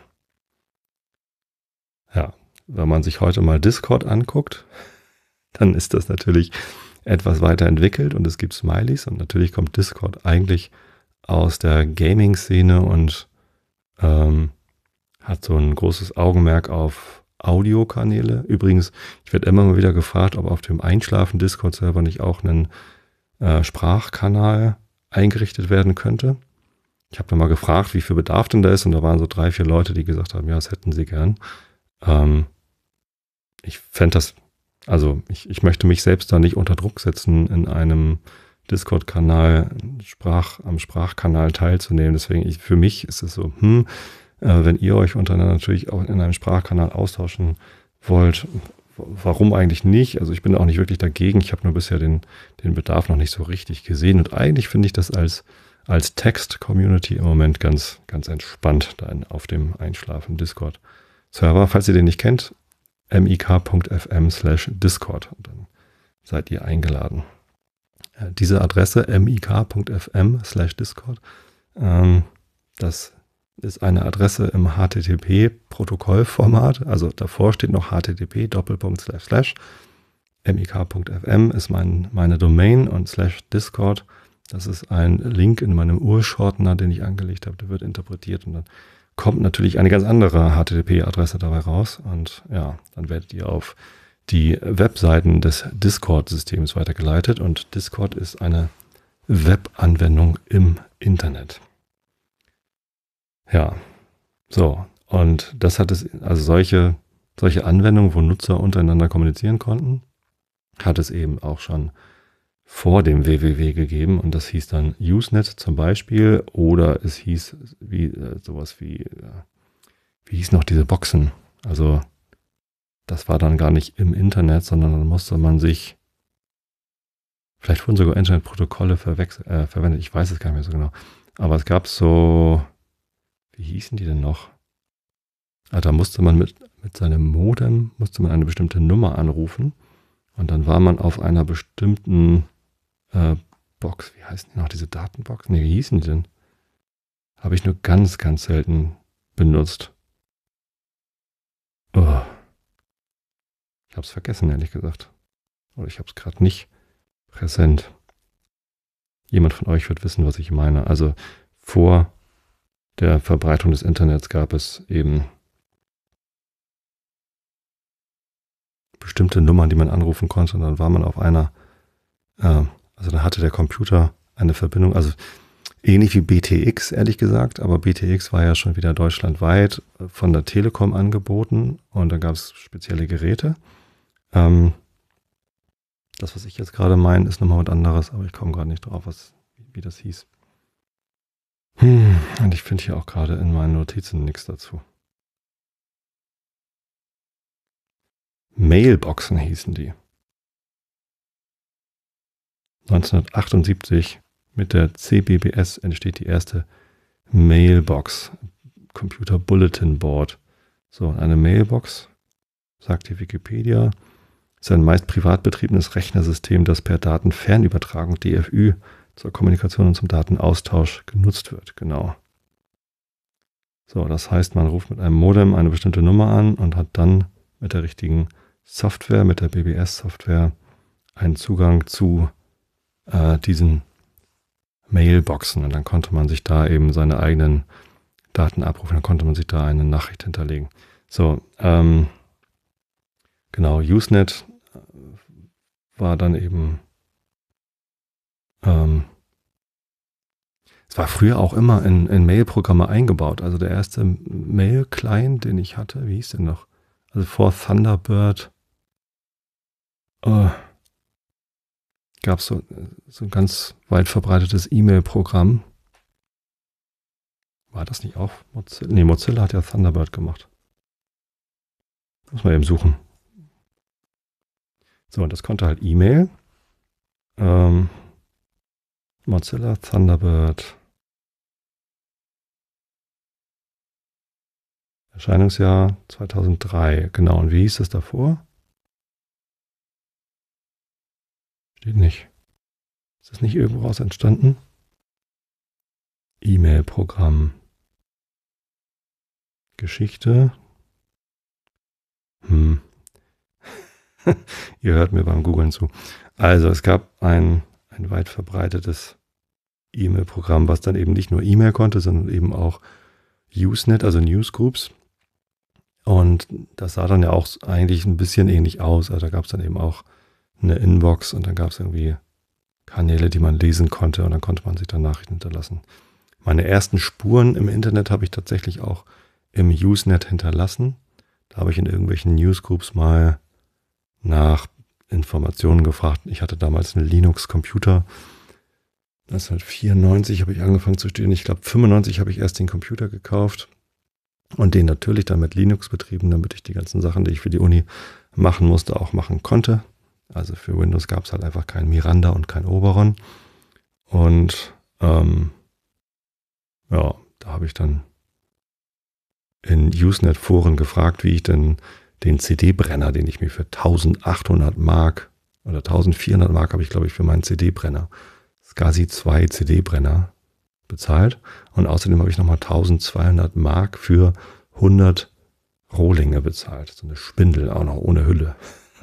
Ja, wenn man sich heute mal Discord anguckt, dann ist das natürlich etwas weiterentwickelt und es gibt Smileys und natürlich kommt Discord eigentlich aus der Gaming-Szene und ähm, hat so ein großes Augenmerk auf Audiokanäle. Übrigens, ich werde immer mal wieder gefragt, ob auf dem Einschlafen-Discord-Server nicht auch ein Äh, Sprachkanal eingerichtet werden könnte. Ich habe da mal gefragt, wie viel Bedarf denn da ist und da waren so drei, vier Leute, die gesagt haben, ja, das hätten sie gern. Ähm, ich fände das, also ich, ich möchte mich selbst da nicht unter Druck setzen, in einem Discord-Kanal Sprach, am Sprachkanal teilzunehmen. Deswegen, ich, für mich ist es so, hm, äh, wenn ihr euch untereinander natürlich auch in einem Sprachkanal austauschen wollt, warum eigentlich nicht? Also ich bin auch nicht wirklich dagegen. Ich habe nur bisher den, den Bedarf noch nicht so richtig gesehen. Und eigentlich finde ich das als, als Text-Community im Moment ganz, ganz entspannt da auf dem Einschlafen-Discord-Server. Falls ihr den nicht kennt, mik.fm slash Discord. Und dann seid ihr eingeladen. Äh, diese Adresse mik.fm slash Discord, ähm, das ist eine Adresse im H T T P-Protokollformat, also davor steht noch H T T P Doppelpunkt slash slash mik punkt f m ist mein, meine Domain und slash Discord. Das ist ein Link in meinem Urshortener, den ich angelegt habe. Der wird interpretiert und dann kommt natürlich eine ganz andere H T T P-Adresse dabei raus. Und ja, dann werdet ihr auf die Webseiten des Discord-Systems weitergeleitet. Und Discord ist eine Webanwendung im Internet. Ja, so. Und das hat es, also solche, solche Anwendungen, wo Nutzer untereinander kommunizieren konnten, hat es eben auch schon vor dem W W W gegeben. Und das hieß dann Usenet zum Beispiel. Oder es hieß wie äh, sowas wie, äh, wie hieß noch diese Boxen? Also das war dann gar nicht im Internet, sondern dann musste man sich, vielleicht wurden sogar Internetprotokolle verwechselt, äh, verwendet, ich weiß es gar nicht mehr so genau. Aber es gab so, wie hießen die denn noch? Ah, da musste man mit, mit seinem Modem, musste man eine bestimmte Nummer anrufen und dann war man auf einer bestimmten äh, Box, wie heißen die noch, diese Datenbox? Nee, wie hießen die denn? Habe ich nur ganz, ganz selten benutzt. Oh. Ich habe es vergessen, ehrlich gesagt. Oder ich habe es gerade nicht präsent. Jemand von euch wird wissen, was ich meine. Also vor der Verbreitung des Internets gab es eben bestimmte Nummern, die man anrufen konnte. Und dann war man auf einer, äh, also da hatte der Computer eine Verbindung, also ähnlich wie B T X, ehrlich gesagt. Aber B T X war ja schon wieder deutschlandweit von der Telekom angeboten. Und da gab es spezielle Geräte. Ähm, das, was ich jetzt gerade meine, ist nochmal was anderes, aber ich komme gerade nicht drauf, was, wie das hieß. Hm, und ich finde hier auch gerade in meinen Notizen nichts dazu. Mailboxen hießen die. neunzehnhundertachtundsiebzig mit der C B B S entsteht die erste Mailbox, Computer Bulletin Board. So, eine Mailbox, sagt die Wikipedia, ist ein meist privat betriebenes Rechnersystem, das per Datenfernübertragung D F Ü zur Kommunikation und zum Datenaustausch genutzt wird. Genau. So, das heißt, man ruft mit einem Modem eine bestimmte Nummer an und hat dann mit der richtigen Software, mit der B B S-Software, einen Zugang zu äh, diesen Mailboxen. Und dann konnte man sich da eben seine eigenen Daten abrufen. Dann konnte man sich da eine Nachricht hinterlegen. So, ähm, genau, Usenet war dann eben, ähm, es war früher auch immer in, in Mail-Programme eingebaut. Also der erste Mail-Client, den ich hatte, wie hieß der noch? Also vor Thunderbird äh, gab es so, so ein ganz weit verbreitetes E-Mail-Programm. War das nicht auch Mozilla? Nee, Mozilla hat ja Thunderbird gemacht. Muss man eben suchen. So, und das konnte halt E-Mail. Ähm, Mozilla, Thunderbird. Erscheinungsjahr zweitausenddrei. Genau, und wie hieß es davor? Steht nicht. Ist das nicht irgendwo raus entstanden? E-Mail-Programm. Geschichte. Hm. Ihr hört mir beim Googlen zu. Also es gab ein, ein weit verbreitetes E-Mail-Programm, was dann eben nicht nur E-Mail konnte, sondern eben auch Usenet, also Newsgroups. Und das sah dann ja auch eigentlich ein bisschen ähnlich aus. Also da gab es dann eben auch eine Inbox und dann gab es irgendwie Kanäle, die man lesen konnte und dann konnte man sich dann Nachrichten hinterlassen. Meine ersten Spuren im Internet habe ich tatsächlich auch im Usenet hinterlassen. Da habe ich in irgendwelchen Newsgroups mal nach Informationen gefragt. Ich hatte damals einen Linux-Computer. neunzehnhundertvierundneunzig habe ich angefangen zu studieren. Ich glaube, fünfundneunzig habe ich erst den Computer gekauft und den natürlich dann mit Linux betrieben, damit ich die ganzen Sachen, die ich für die Uni machen musste, auch machen konnte. Also für Windows gab es halt einfach kein Miranda und kein Oberon. Und ähm, ja, da habe ich dann in Usenet-Foren gefragt, wie ich denn den C D-Brenner, den ich mir für eintausendachthundert Mark oder eintausendvierhundert Mark habe ich, glaube ich, für meinen C D-Brenner, SCSI zwei C D-Brenner bezahlt. Und außerdem habe ich nochmal eintausendzweihundert Mark für hundert Rohlinge bezahlt. So eine Spindel, auch noch ohne Hülle.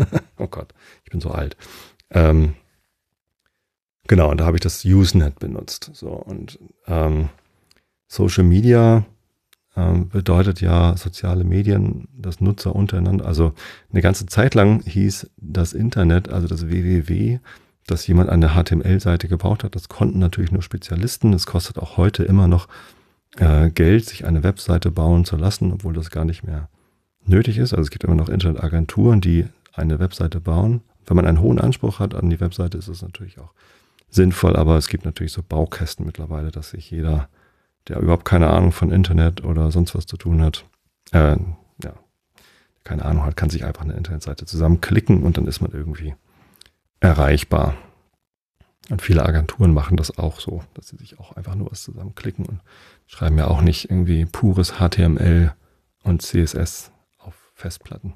Oh Gott, ich bin so alt. Ähm, genau, und da habe ich das Usenet benutzt. So, und ähm, Social Media ähm, bedeutet ja soziale Medien, das Nutzer untereinander. Also eine ganze Zeit lang hieß das Internet, also das W W W, dass jemand eine H T M L-Seite gebaut hat. Das konnten natürlich nur Spezialisten. Es kostet auch heute immer noch äh, Geld, sich eine Webseite bauen zu lassen, obwohl das gar nicht mehr nötig ist. Also es gibt immer noch Internetagenturen, die eine Webseite bauen. Wenn man einen hohen Anspruch hat an die Webseite, ist es natürlich auch sinnvoll, aber es gibt natürlich so Baukästen mittlerweile, dass sich jeder, der überhaupt keine Ahnung von Internet oder sonst was zu tun hat, äh, ja, keine Ahnung hat, kann sich einfach eine Internetseite zusammenklicken und dann ist man irgendwie erreichbar. Und viele Agenturen machen das auch so, dass sie sich auch einfach nur was zusammenklicken und schreiben ja auch nicht irgendwie pures H T M L und C S S auf Festplatten.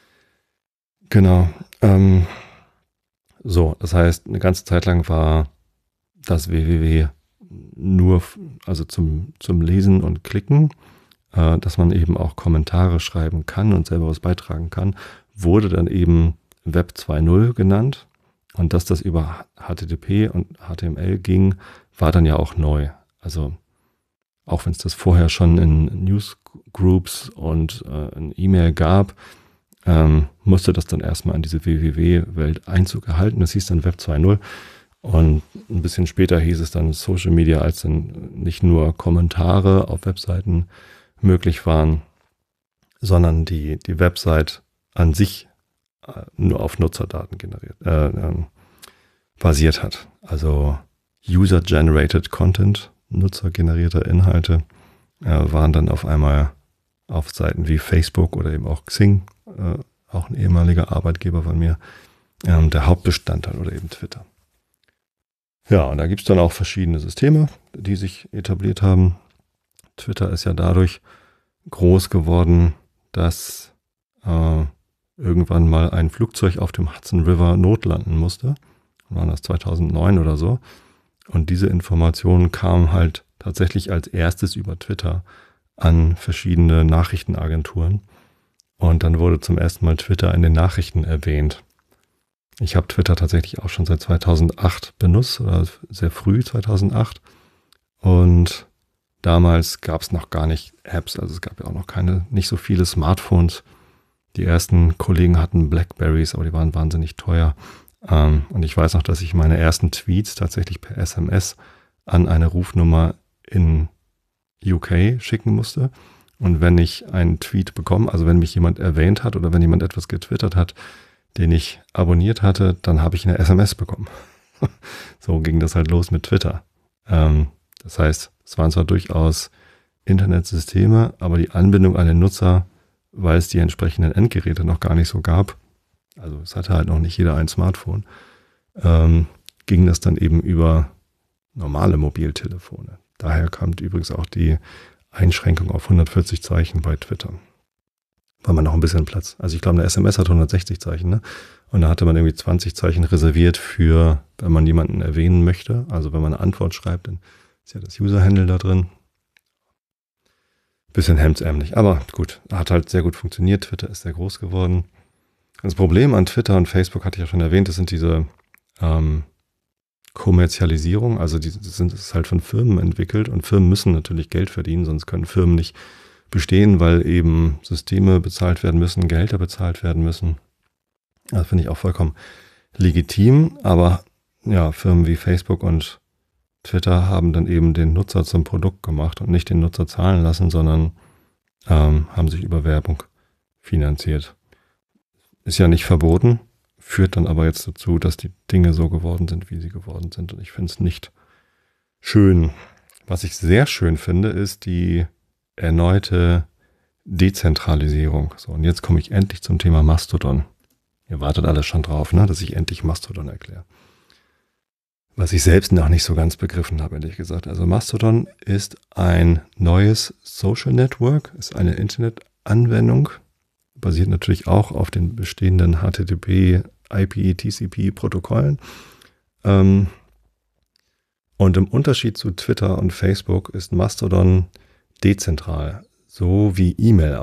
Genau. Ähm, so, das heißt, eine ganze Zeit lang war das W W W nur, also zum, zum Lesen und Klicken, äh, dass man eben auch Kommentare schreiben kann und selber was beitragen kann, wurde dann eben Web zwei Punkt null genannt. Und dass das über H T T P und H T M L ging, war dann ja auch neu. Also auch wenn es das vorher schon in Newsgroups und äh, in E-Mail gab, ähm, musste das dann erstmal in diese W W W-Welt Einzug erhalten. Das hieß dann Web zwei Punkt null. Und ein bisschen später hieß es dann Social Media, als dann nicht nur Kommentare auf Webseiten möglich waren, sondern die, die Website an sich äh, nur auf Nutzerdaten generiert, äh, äh, basiert hat. Also User-Generated Content, nutzergenerierte Inhalte, äh, waren dann auf einmal auf Seiten wie Facebook oder eben auch Xing, äh, auch ein ehemaliger Arbeitgeber von mir, äh, der Hauptbestandteil oder eben Twitter. Ja, und da gibt es dann auch verschiedene Systeme, die sich etabliert haben. Twitter ist ja dadurch groß geworden, dass äh, irgendwann mal ein Flugzeug auf dem Hudson River notlanden musste. War das zweitausendneun oder so. Und diese Informationen kamen halt tatsächlich als erstes über Twitter an verschiedene Nachrichtenagenturen. Und dann wurde zum ersten Mal Twitter in den Nachrichten erwähnt. Ich habe Twitter tatsächlich auch schon seit zweitausendacht benutzt, oder sehr früh zweitausendacht. Und damals gab es noch gar nicht Apps, also es gab ja auch noch keine, nicht so viele Smartphones. Die ersten Kollegen hatten Blackberries, aber die waren wahnsinnig teuer. Ähm, und ich weiß noch, dass ich meine ersten Tweets tatsächlich per S M S an eine Rufnummer in U K schicken musste. Und wenn ich einen Tweet bekomme, also wenn mich jemand erwähnt hat oder wenn jemand etwas getwittert hat, den ich abonniert hatte, dann habe ich eine S M S bekommen. So ging das halt los mit Twitter. Ähm, das heißt, es waren zwar durchaus Internetsysteme, aber die Anbindung an den Nutzer, weil es die entsprechenden Endgeräte noch gar nicht so gab, also es hatte halt noch nicht jeder ein Smartphone, ähm, ging das dann eben über normale Mobiltelefone. Daher kam übrigens auch die Einschränkung auf hundertvierzig Zeichen bei Twitter. War man noch ein bisschen Platz. Also ich glaube, eine S M S hat hundertsechzig Zeichen, ne? Und da hatte man irgendwie zwanzig Zeichen reserviert für, wenn man jemanden erwähnen möchte. Also wenn man eine Antwort schreibt, dann ist ja das User-Handle da drin. Bisschen hemdsärmlich, aber gut, hat halt sehr gut funktioniert. Twitter ist sehr groß geworden. Das Problem an Twitter und Facebook hatte ich ja schon erwähnt, das sind diese ähm, Kommerzialisierung. Also die sind, das ist halt von Firmen entwickelt und Firmen müssen natürlich Geld verdienen, sonst können Firmen nicht bestehen, weil eben Systeme bezahlt werden müssen, Gehälter bezahlt werden müssen. Das finde ich auch vollkommen legitim, aber ja, Firmen wie Facebook und Twitter haben dann eben den Nutzer zum Produkt gemacht und nicht den Nutzer zahlen lassen, sondern ähm, haben sich über Werbung finanziert. Ist ja nicht verboten, führt dann aber jetzt dazu, dass die Dinge so geworden sind, wie sie geworden sind. Und ich finde es nicht schön. Was ich sehr schön finde, ist die erneute Dezentralisierung. So, und jetzt komme ich endlich zum Thema Mastodon. Ihr wartet alles schon drauf, ne, dass ich endlich Mastodon erkläre. Was ich selbst noch nicht so ganz begriffen habe, ehrlich gesagt. Also Mastodon ist ein neues Social Network, ist eine Internetanwendung, basiert natürlich auch auf den bestehenden H T T P, I P, T C P-Protokollen. Ähm, und im Unterschied zu Twitter und Facebook ist Mastodon dezentral, so wie E-Mail auch.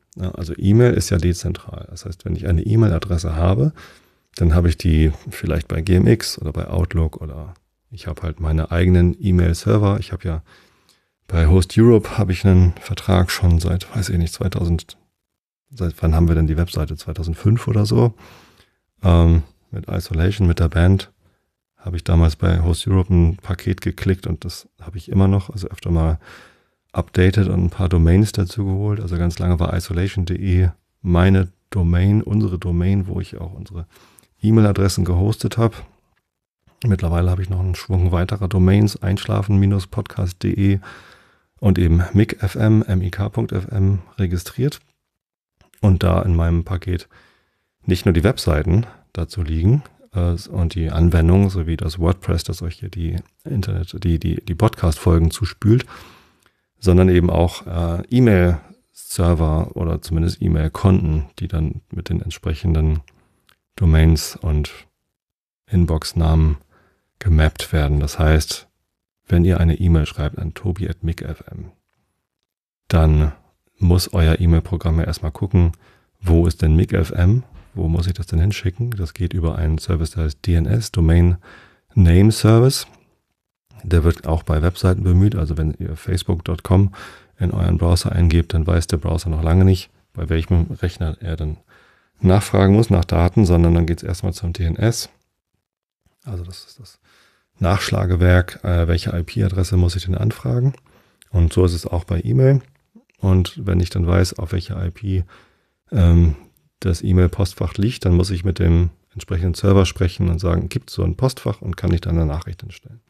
Ja, also E-Mail ist ja dezentral. Das heißt, wenn ich eine E-Mail-Adresse habe, dann habe ich die vielleicht bei G M X oder bei Outlook oder ich habe halt meine eigenen E-Mail-Server. Ich habe ja bei Host Europe habe ich einen Vertrag schon seit, weiß ich nicht, zweitausend, seit wann haben wir denn die Webseite? zweitausendfünf oder so. Ähm, mit Isolation, mit der Band habe ich damals bei Host Europe ein Paket geklickt und das habe ich immer noch, also öfter mal updated und ein paar Domains dazu geholt. Also ganz lange war isolation punkt de meine Domain, unsere Domain, wo ich auch unsere E-Mail-Adressen gehostet habe. Mittlerweile habe ich noch einen Schwung weiterer Domains, einschlafen Podcast punkt de und eben mik punkt f m, mik punkt f m registriert. Und da in meinem Paket nicht nur die Webseiten dazu liegen äh, und die Anwendung sowie das WordPress, das euch hier die Internet, die, die, die Podcast-Folgen zuspült, sondern eben auch äh, E-Mail-Server oder zumindest E-Mail-Konten, die dann mit den entsprechenden Domains und Inbox-Namen gemappt werden. Das heißt, wenn ihr eine E-Mail schreibt an tobi at mik punkt f m, dann muss euer E-Mail-Programm ja erstmal gucken, wo ist denn mik punkt f m, wo muss ich das denn hinschicken? Das geht über einen Service, der heißt D N S, Domain Name Service. Der wird auch bei Webseiten bemüht. Also wenn ihr facebook punkt com in euren Browser eingebt, dann weiß der Browser noch lange nicht, bei welchem Rechner er dann nachfragen muss nach Daten, sondern dann geht es erstmal zum D N S. Also das ist das Nachschlagewerk, äh, welche I P-Adresse muss ich denn anfragen? Und so ist es auch bei E-Mail. Und wenn ich dann weiß, auf welcher I P ähm, das E-Mail-Postfach liegt, dann muss ich mit dem entsprechenden Server sprechen und sagen, gibt es so ein Postfach und kann ich dann eine Nachricht entstellen.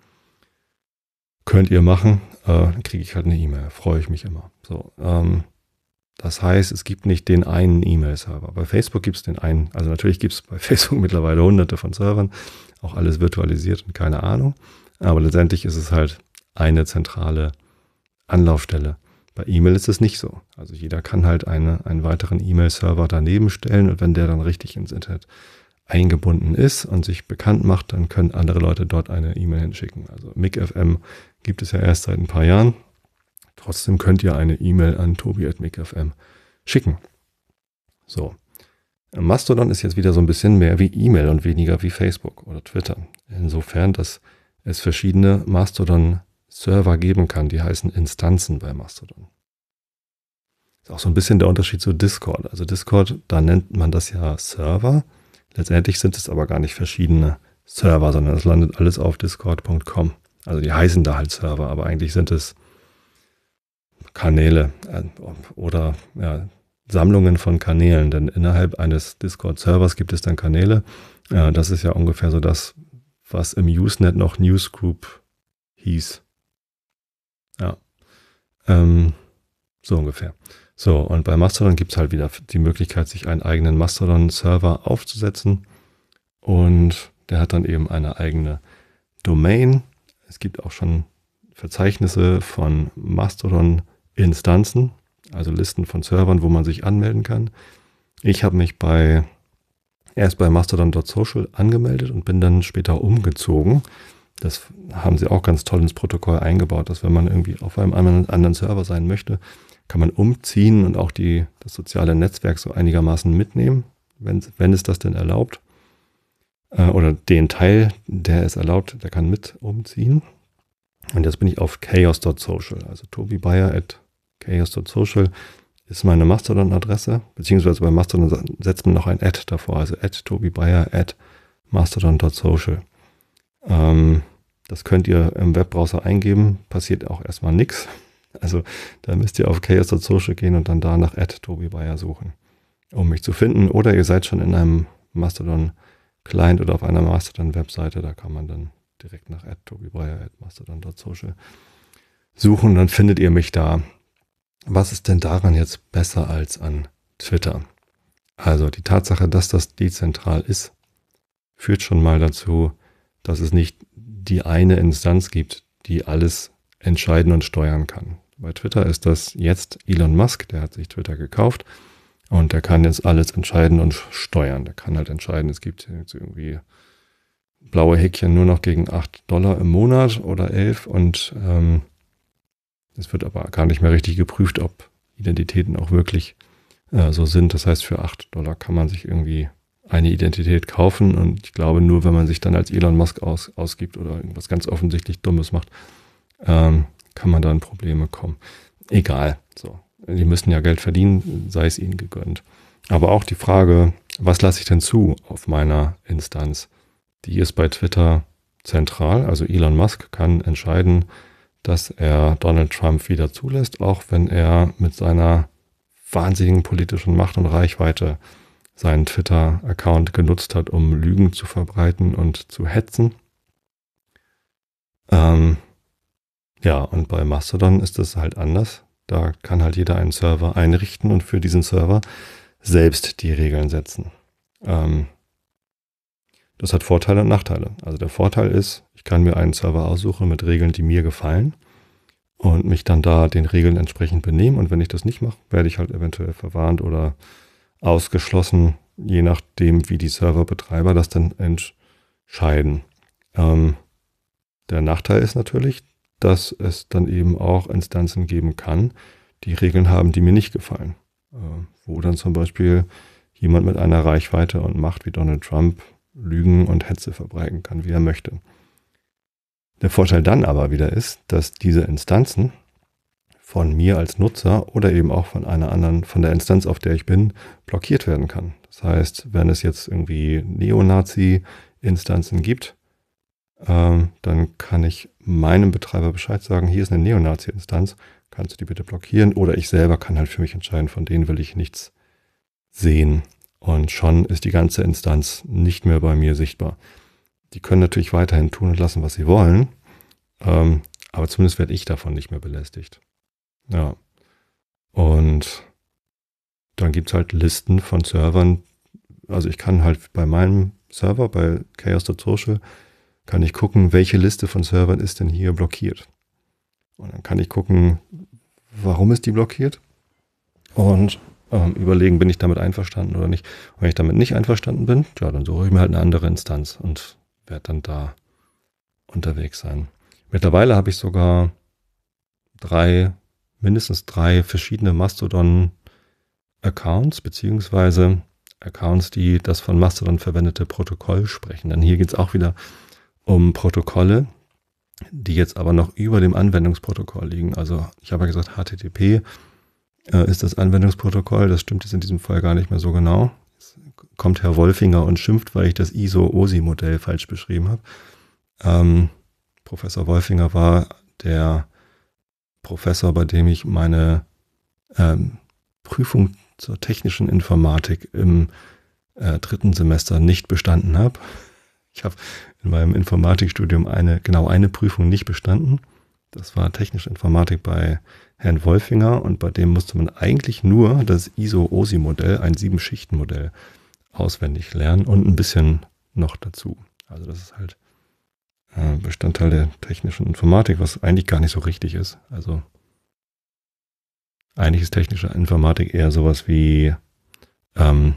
Könnt ihr machen, äh, dann kriege ich halt eine E-Mail, freue ich mich immer. So, ähm, das heißt, es gibt nicht den einen E-Mail-Server. Bei Facebook gibt es den einen, also natürlich gibt es bei Facebook mittlerweile hunderte von Servern, auch alles virtualisiert und keine Ahnung. Aber letztendlich ist es halt eine zentrale Anlaufstelle. Bei E-Mail ist es nicht so. Also jeder kann halt eine, einen weiteren E-Mail-Server daneben stellen und wenn der dann richtig ins Internet eingebunden ist und sich bekannt macht, dann können andere Leute dort eine E-Mail hinschicken. Also mik punkt f m gibt es ja erst seit ein paar Jahren. Trotzdem könnt ihr eine E-Mail an tobi at mik punkt f m schicken. So. Mastodon ist jetzt wieder so ein bisschen mehr wie E-Mail und weniger wie Facebook oder Twitter. Insofern, dass es verschiedene Mastodon-Server geben kann, die heißen Instanzen bei Mastodon. Ist auch so ein bisschen der Unterschied zu Discord. Also Discord, da nennt man das ja Server. Letztendlich sind es aber gar nicht verschiedene Server, sondern es landet alles auf discord punkt com. Also die heißen da halt Server, aber eigentlich sind es Kanäle äh, oder ja, Sammlungen von Kanälen, denn innerhalb eines Discord-Servers gibt es dann Kanäle. Äh, das ist ja ungefähr so das, was im Usenet noch Newsgroup hieß. Ja, ähm, so ungefähr. So, und bei Mastodon gibt es halt wieder die Möglichkeit, sich einen eigenen Mastodon-Server aufzusetzen und der hat dann eben eine eigene Domain. Es gibt auch schon Verzeichnisse von Mastodon-Instanzen, also Listen von Servern, wo man sich anmelden kann. Ich habe mich bei erst bei mastodon punkt social angemeldet und bin dann später umgezogen. Das haben sie auch ganz toll ins Protokoll eingebaut, dass wenn man irgendwie auf einem anderen Server sein möchte, kann man umziehen und auch die, das soziale Netzwerk so einigermaßen mitnehmen, wenn, wenn es das denn erlaubt. Äh, oder den Teil, der es erlaubt, der kann mit umziehen. Und jetzt bin ich auf chaos punkt social, also tobi bayer at chaos punkt social ist meine Mastodon-Adresse, beziehungsweise bei Mastodon setzt man noch ein Ad davor, also at tobi bayer at mastodon punkt social. Ähm, das könnt ihr im Webbrowser eingeben, passiert auch erstmal nichts. Also da müsst ihr auf chaos punkt social gehen und dann da nach at tobi bayer suchen, um mich zu finden. Oder ihr seid schon in einem Mastodon-Client oder auf einer Mastodon-Webseite, da kann man dann direkt nach at tobi bayer at mastodon punkt social suchen, dann findet ihr mich da. Was ist denn daran jetzt besser als an Twitter? Also die Tatsache, dass das dezentral ist, führt schon mal dazu, dass es nicht die eine Instanz gibt, die alles entscheiden und steuern kann. Bei Twitter ist das jetzt Elon Musk, der hat sich Twitter gekauft und der kann jetzt alles entscheiden und steuern. Der kann halt entscheiden, es gibt jetzt irgendwie blaue Häkchen nur noch gegen acht Dollar im Monat oder elf und ähm, es wird aber gar nicht mehr richtig geprüft, ob Identitäten auch wirklich äh, so sind. Das heißt, für acht Dollar kann man sich irgendwie eine Identität kaufen und ich glaube, nur wenn man sich dann als Elon Musk aus, ausgibt oder irgendwas ganz offensichtlich Dummes macht, ähm, kann man da in Probleme kommen. Egal, so. Die müssen ja Geld verdienen, sei es ihnen gegönnt. Aber auch die Frage, was lasse ich denn zu auf meiner Instanz? Die ist bei Twitter zentral. Also Elon Musk kann entscheiden, dass er Donald Trump wieder zulässt, auch wenn er mit seiner wahnsinnigen politischen Macht und Reichweite seinen Twitter-Account genutzt hat, um Lügen zu verbreiten und zu hetzen. Ähm, ja, und bei Mastodon ist es halt anders. Da kann halt jeder einen Server einrichten und für diesen Server selbst die Regeln setzen. Ähm, das hat Vorteile und Nachteile. Also der Vorteil ist, ich kann mir einen Server aussuchen mit Regeln, die mir gefallen und mich dann da den Regeln entsprechend benehmen. Und wenn ich das nicht mache, werde ich halt eventuell verwarnt oder ausgeschlossen, je nachdem, wie die Serverbetreiber das dann entscheiden. Ähm, der Nachteil ist natürlich, dass es dann eben auch Instanzen geben kann, die Regeln haben, die mir nicht gefallen. Äh, wo dann zum Beispiel jemand mit einer Reichweite und Macht wie Donald Trump Lügen und Hetze verbreiten kann, wie er möchte. Der Vorteil dann aber wieder ist, dass diese Instanzen von mir als Nutzer oder eben auch von einer anderen, von der Instanz, auf der ich bin, blockiert werden kann. Das heißt, wenn es jetzt irgendwie Neonazi-Instanzen gibt, ähm, dann kann ich meinem Betreiber Bescheid sagen, hier ist eine Neonazi-Instanz, kannst du die bitte blockieren? Oder ich selber kann halt für mich entscheiden, von denen will ich nichts sehen. Und schon ist die ganze Instanz nicht mehr bei mir sichtbar. Die können natürlich weiterhin tun und lassen, was sie wollen, ähm, aber zumindest werde ich davon nicht mehr belästigt. Ja. Und dann gibt es halt Listen von Servern. Also ich kann halt bei meinem Server, bei chaos Punkt social, kann ich gucken, welche Liste von Servern ist denn hier blockiert. Und dann kann ich gucken, warum ist die blockiert? Und ähm, überlegen, bin ich damit einverstanden oder nicht. Und wenn ich damit nicht einverstanden bin, ja, dann suche ich mir halt eine andere Instanz und werde dann da unterwegs sein. Mittlerweile habe ich sogar drei, mindestens drei verschiedene Mastodon-Accounts, beziehungsweise Accounts, die das von Mastodon verwendete Protokoll sprechen. Denn hier geht es auch wieder um Protokolle, die jetzt aber noch über dem Anwendungsprotokoll liegen. Also ich habe ja gesagt, H T T P äh, ist das Anwendungsprotokoll. Das stimmt jetzt in diesem Fall gar nicht mehr so genau. Jetzt kommt Herr Wolfinger und schimpft, weil ich das I S O-O S I-Modell falsch beschrieben habe. Ähm, Professor Wolfinger war der Professor, bei dem ich meine ähm, Prüfung zur technischen Informatik im äh, dritten Semester nicht bestanden habe. Ich habe in meinem Informatikstudium eine, genau eine Prüfung nicht bestanden. Das war technische Informatik bei Herrn Wolfinger und bei dem musste man eigentlich nur das I S O-O S I-Modell, ein Sieben-Schichten-Modell, auswendig lernen und ein bisschen noch dazu. Also das ist halt äh, Bestandteil der technischen Informatik, was eigentlich gar nicht so richtig ist. Also eigentlich ist technische Informatik eher sowas wie ähm,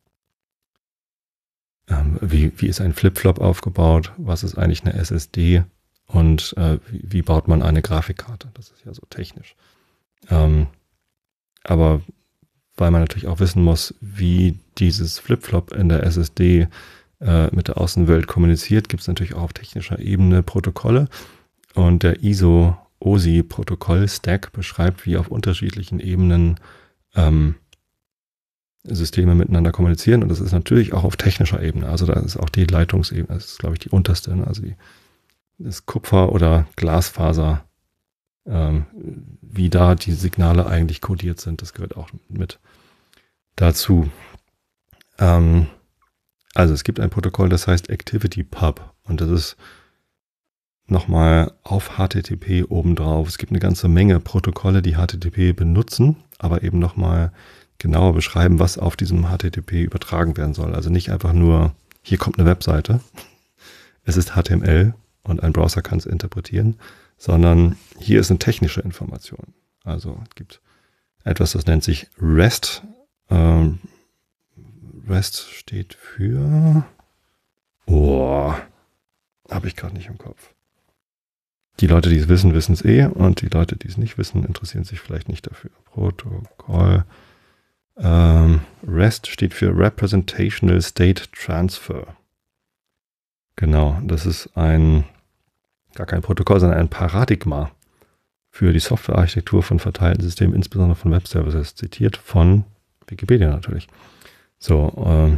ähm, wie, wie ist ein Flip-Flop aufgebaut, was ist eigentlich eine S S D und äh, wie, wie baut man eine Grafikkarte. Das ist ja so technisch. Ähm, aber weil man natürlich auch wissen muss, wie dieses Flip-Flop in der S S D äh, mit der Außenwelt kommuniziert, gibt es natürlich auch auf technischer Ebene Protokolle. Und der I S O-O S I-Protokoll-Stack beschreibt, wie auf unterschiedlichen Ebenen ähm, Systeme miteinander kommunizieren. Und das ist natürlich auch auf technischer Ebene. Also da ist auch die Leitungsebene, das ist, glaube ich, die unterste, ne? Also die, das Kupfer- oder Glasfaser, ähm, wie da die Signale eigentlich kodiert sind, das gehört auch mit dazu. Ähm, also es gibt ein Protokoll, das heißt ActivityPub und das ist nochmal auf H T T P obendrauf. Es gibt eine ganze Menge Protokolle, die H T T P benutzen, aber eben nochmal genauer beschreiben, was auf diesem H T T P übertragen werden soll. Also nicht einfach nur, hier kommt eine Webseite, es ist H T M L und ein Browser kann es interpretieren, sondern hier ist eine technische Information. Also es gibt etwas, das nennt sich REST. Ähm, REST steht für... Oh, habe ich gerade nicht im Kopf. Die Leute, die es wissen, wissen es eh und die Leute, die es nicht wissen, interessieren sich vielleicht nicht dafür. Protokoll Ähm, REST steht für Representational State Transfer. Genau, das ist ein, gar kein Protokoll, sondern ein Paradigma für die Softwarearchitektur von verteilten Systemen, insbesondere von Web-Services, zitiert von Wikipedia natürlich. So, ähm,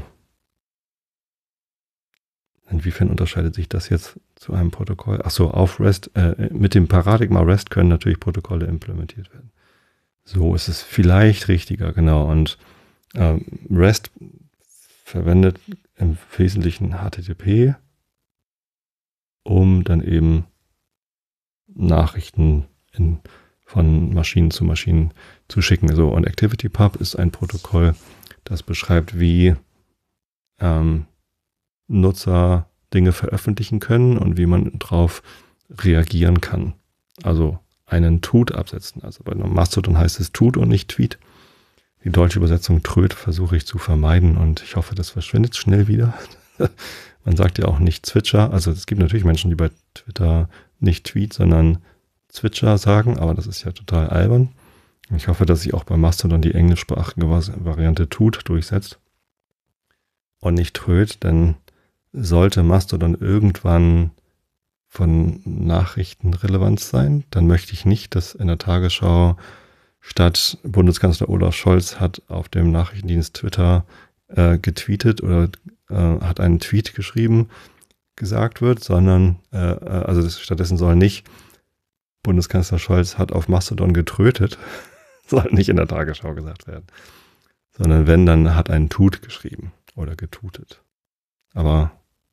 inwiefern unterscheidet sich das jetzt zu einem Protokoll? Achso, auf REST, äh, mit dem Paradigma REST können natürlich Protokolle implementiert werden. So ist es vielleicht richtiger, genau. Und ähm, REST verwendet im Wesentlichen H T T P, um dann eben Nachrichten in, von Maschinen zu Maschinen zu schicken. So, und ActivityPub ist ein Protokoll, das beschreibt, wie ähm, Nutzer Dinge veröffentlichen können und wie man darauf reagieren kann. Also einen Tut absetzen. Also bei einem Mastodon heißt es Tut und nicht Tweet. Die deutsche Übersetzung Tröd versuche ich zu vermeiden und ich hoffe, das verschwindet schnell wieder. Man sagt ja auch nicht Zwitscher. Also es gibt natürlich Menschen, die bei Twitter nicht Tweet, sondern Zwitscher sagen, aber das ist ja total albern. Ich hoffe, dass sich auch bei Mastodon die englischsprachige Variante Tut durchsetzt und nicht Tröd, denn sollte Mastodon irgendwann von Nachrichtenrelevanz sein, dann möchte ich nicht, dass in der Tagesschau statt Bundeskanzler Olaf Scholz hat auf dem Nachrichtendienst Twitter äh, getweetet oder äh, hat einen Tweet geschrieben, gesagt wird, sondern äh, also das, stattdessen soll nicht Bundeskanzler Scholz hat auf Mastodon getrötet, soll nicht in der Tagesschau gesagt werden, sondern wenn, dann hat ein Tut geschrieben oder getutet. Aber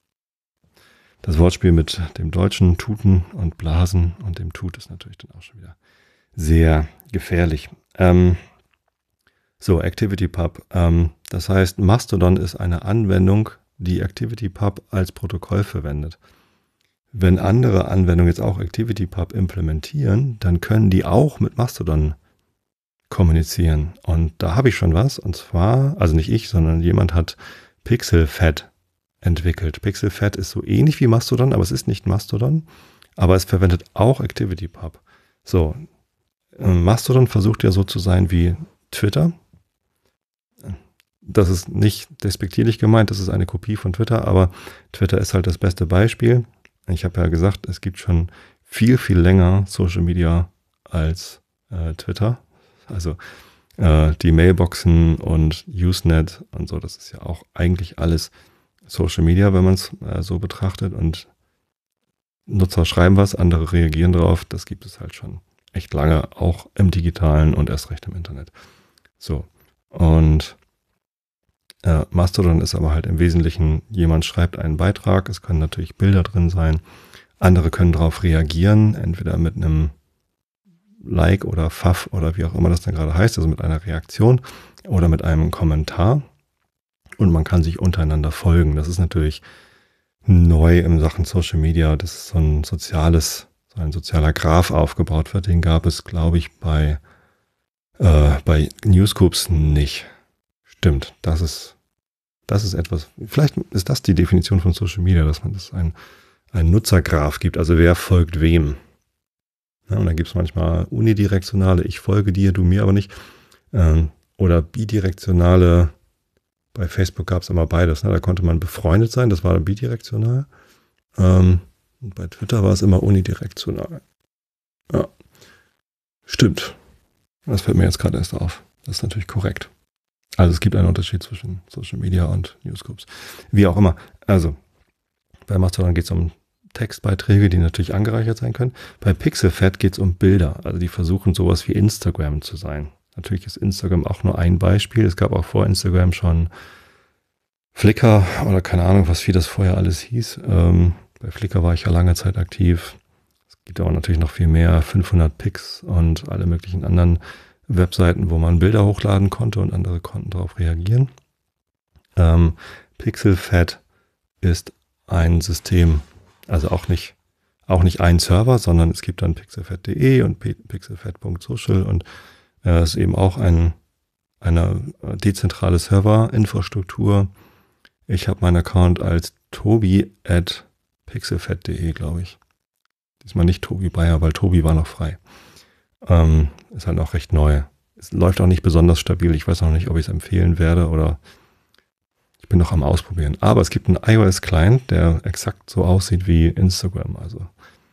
das Wortspiel mit dem deutschen Tuten und Blasen und dem Tut ist natürlich dann auch schon wieder sehr gefährlich. Ähm, so, ActivityPub. Ähm, das heißt, Mastodon ist eine Anwendung, die ActivityPub als Protokoll verwendet. Wenn andere Anwendungen jetzt auch ActivityPub implementieren, dann können die auch mit Mastodon kommunizieren. Und da habe ich schon was. Und zwar, also nicht ich, sondern jemand hat PixelFed entwickelt. PixelFed ist so ähnlich wie Mastodon, aber es ist nicht Mastodon. Aber es verwendet auch ActivityPub. So, Mastodon versucht ja so zu sein wie Twitter. Das ist nicht despektierlich gemeint, das ist eine Kopie von Twitter, aber Twitter ist halt das beste Beispiel. Ich habe ja gesagt, es gibt schon viel, viel länger Social Media als äh, Twitter. Also äh, die Mailboxen und Usenet und so, das ist ja auch eigentlich alles Social Media, wenn man es äh, so betrachtet. Und Nutzer schreiben was, andere reagieren drauf. Das gibt es halt schon echt lange, auch im Digitalen und erst recht im Internet. So, und äh, Mastodon ist aber halt im Wesentlichen, jemand schreibt einen Beitrag, es können natürlich Bilder drin sein, andere können darauf reagieren, entweder mit einem Like oder Pfaff oder wie auch immer das dann gerade heißt, also mit einer Reaktion oder mit einem Kommentar. Und man kann sich untereinander folgen. Das ist natürlich neu in Sachen Social Media, dass so ein soziales, so ein sozialer Graph aufgebaut wird. Den gab es, glaube ich, bei, äh, bei Newsgroups nicht. Stimmt, das ist, das ist etwas, vielleicht ist das die Definition von Social Media, dass man das ein, ein Nutzergraph gibt, also wer folgt wem. Ja, und dann gibt es manchmal unidirektionale, ich folge dir, du mir aber nicht. Ähm, oder bidirektionale, bei Facebook gab es immer beides. Ne? Da konnte man befreundet sein, das war bidirektional. Ähm, und bei Twitter war es immer unidirektional. Ja, stimmt. Das fällt mir jetzt gerade erst auf. Das ist natürlich korrekt. Also es gibt einen Unterschied zwischen Social Media und Newsgroups. Wie auch immer. Also bei Mastodon geht es um Textbeiträge, die natürlich angereichert sein können. Bei PixelFed geht es um Bilder. Also die versuchen sowas wie Instagram zu sein. Natürlich ist Instagram auch nur ein Beispiel. Es gab auch vor Instagram schon Flickr oder keine Ahnung, was wie das vorher alles hieß. Ähm, bei Flickr war ich ja lange Zeit aktiv. Es gibt aber natürlich noch viel mehr, fünfhundert Pix und alle möglichen anderen Webseiten, wo man Bilder hochladen konnte und andere konnten darauf reagieren. Ähm, PixelFed ist ein System, also auch nicht, auch nicht ein Server, sondern es gibt dann pixelfed punkt de und pixelfed punkt social und es äh, ist eben auch ein, eine dezentrale Serverinfrastruktur. Ich habe meinen Account als tobi at pixelfed punkt de, glaube ich. Diesmal nicht Tobi Bayer, weil Tobi war noch frei. Ähm, ist halt auch recht neu. es läuft auch nicht besonders stabil. Ich weiß noch nicht, ob ich es empfehlen werde oder ich bin noch am Ausprobieren. Aber es gibt einen iOS-Client, der exakt so aussieht wie Instagram. Also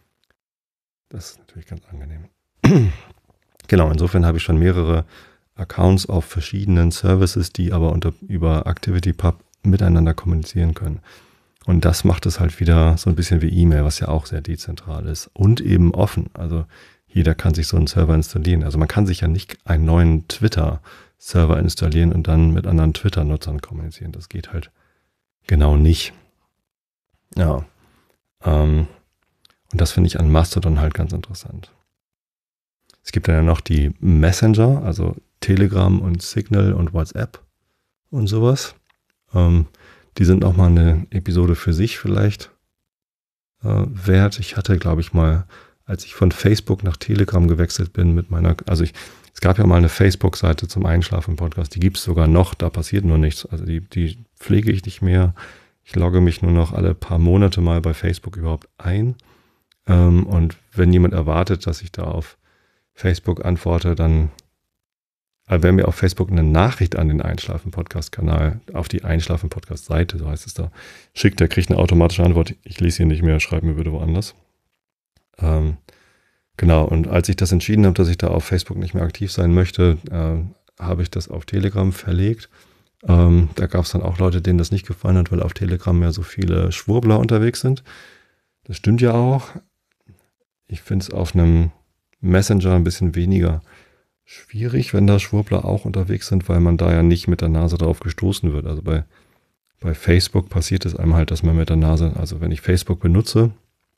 das ist natürlich ganz angenehm. Genau, insofern habe ich schon mehrere Accounts auf verschiedenen Services, die aber unter, über ActivityPub miteinander kommunizieren können. Und das macht es halt wieder so ein bisschen wie E-Mail, was ja auch sehr dezentral ist und eben offen. Also jeder kann sich so einen Server installieren. Also man kann sich ja nicht einen neuen Twitter-Server installieren und dann mit anderen Twitter-Nutzern kommunizieren. Das geht halt genau nicht. Ja. Ähm, und das finde ich an Mastodon halt ganz interessant. Es gibt dann ja noch die Messenger, also Telegram und Signal und WhatsApp und sowas. Ähm, die sind nochmal eine Episode für sich vielleicht äh, wert. Ich hatte, glaube ich, mal, als ich von Facebook nach Telegram gewechselt bin mit meiner, also ich, es gab ja mal eine Facebook-Seite zum Einschlafen-Podcast, die gibt es sogar noch, da passiert nur nichts. Also die, die pflege ich nicht mehr. Ich logge mich nur noch alle paar Monate mal bei Facebook überhaupt ein. Ähm, und wenn jemand erwartet, dass ich da auf Facebook antworte, dann also wenn mir auf Facebook eine Nachricht an den Einschlafen-Podcast-Kanal, auf die Einschlafen-Podcast-Seite, so heißt es da, schickt, der kriegt eine automatische Antwort. Ich lese hier nicht mehr, schreibe mir bitte woanders. Ähm, genau, und als ich das entschieden habe, dass ich da auf Facebook nicht mehr aktiv sein möchte, äh, habe ich das auf Telegram verlegt. Ähm, da gab es dann auch Leute, denen das nicht gefallen hat, weil auf Telegram ja so viele Schwurbler unterwegs sind. Das stimmt ja auch. Ich finde es auf einem Messenger ein bisschen weniger schwierig, wenn da Schwurbler auch unterwegs sind, weil man da ja nicht mit der Nase drauf gestoßen wird. Also bei, bei Facebook passiert es einem halt, dass man mit der Nase, also wenn ich Facebook benutze,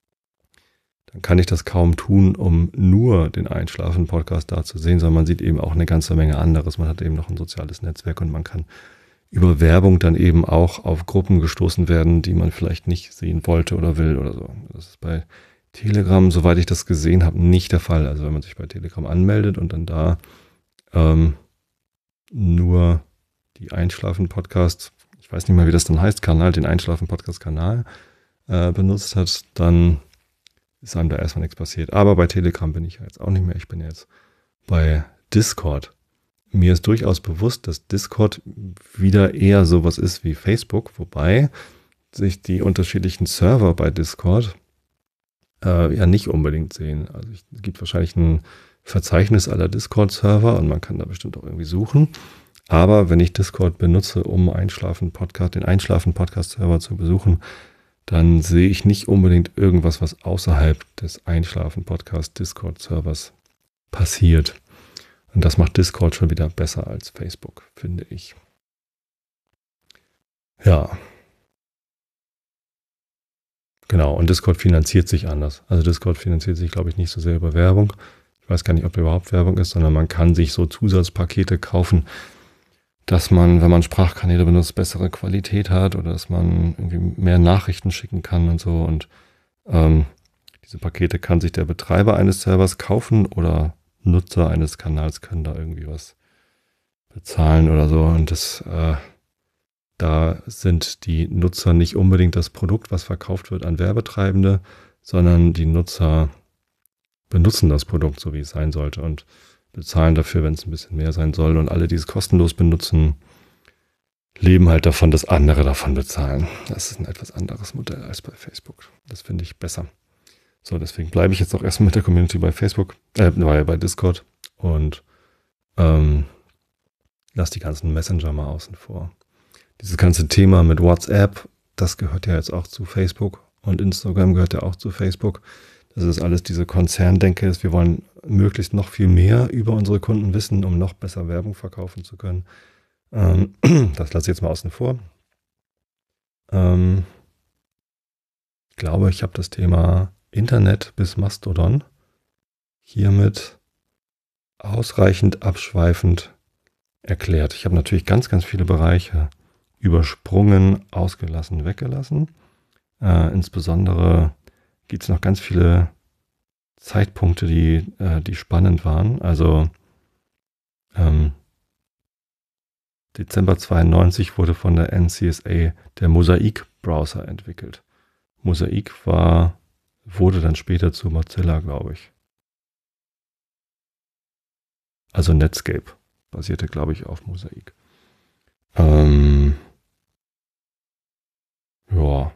dann kann ich das kaum tun, um nur den Einschlafen-Podcast da zu sehen, sondern man sieht eben auch eine ganze Menge anderes. Man hat eben noch ein soziales Netzwerk und man kann über Werbung dann eben auch auf Gruppen gestoßen werden, die man vielleicht nicht sehen wollte oder will oder so. Das ist bei Telegram, soweit ich das gesehen habe, nicht der Fall. Also wenn man sich bei Telegram anmeldet und dann da ähm, nur die Einschlafen-Podcast, ich weiß nicht mal, wie das dann heißt, Kanal, den Einschlafen-Podcast-Kanal äh, benutzt hat, dann ist einem da erstmal nichts passiert. Aber bei Telegram bin ich ja jetzt auch nicht mehr. Ich bin jetzt bei Discord. Mir ist durchaus bewusst, dass Discord wieder eher sowas ist wie Facebook, wobei sich die unterschiedlichen Server bei Discord Äh, ja nicht unbedingt sehen. Also ich, es gibt wahrscheinlich ein Verzeichnis aller Discord-Server und man kann da bestimmt auch irgendwie suchen. Aber wenn ich Discord benutze, um Einschlafen-Podcast, den Einschlafen-Podcast-Server zu besuchen, dann sehe ich nicht unbedingt irgendwas, was außerhalb des Einschlafen-Podcast-Discord-Servers passiert. Und das macht Discord schon wieder besser als Facebook, finde ich. Ja. Genau, und Discord finanziert sich anders. Also Discord finanziert sich, glaube ich, nicht so sehr über Werbung. Ich weiß gar nicht, ob da überhaupt Werbung ist, sondern man kann sich so Zusatzpakete kaufen, dass man, wenn man Sprachkanäle benutzt, bessere Qualität hat oder dass man irgendwie mehr Nachrichten schicken kann und so. Und ähm, diese Pakete kann sich der Betreiber eines Servers kaufen oder Nutzer eines Kanals können da irgendwie was bezahlen oder so. Und das äh, Da sind die Nutzer nicht unbedingt das Produkt, was verkauft wird an Werbetreibende, sondern die Nutzer benutzen das Produkt, so wie es sein sollte und bezahlen dafür, wenn es ein bisschen mehr sein soll. Und alle, die es kostenlos benutzen, leben halt davon, dass andere davon bezahlen. Das ist ein etwas anderes Modell als bei Facebook. Das finde ich besser. So, deswegen bleibe ich jetzt auch erstmal mit der Community bei Facebook, äh, bei Discord und ähm, lasse die ganzen Messenger mal außen vor. Dieses ganze Thema mit WhatsApp, das gehört ja jetzt auch zu Facebook und Instagram gehört ja auch zu Facebook. Das ist alles diese Konzerndenke, wir wollen möglichst noch viel mehr über unsere Kunden wissen, um noch besser Werbung verkaufen zu können. Ähm, das lasse ich jetzt mal außen vor. Ähm, ich glaube, ich habe das Thema Internet bis Mastodon hiermit ausreichend abschweifend erklärt. Ich habe natürlich ganz, ganz viele Bereiche übersprungen, ausgelassen, weggelassen. Äh, insbesondere gibt es noch ganz viele Zeitpunkte, die, äh, die spannend waren. Also ähm, Dezember zweiundneunzig wurde von der N C S A der Mosaic-Browser entwickelt. Mosaic war, wurde dann später zu Mozilla, glaube ich. Also Netscape. basierte, glaube ich, auf Mosaik. Ähm, ja.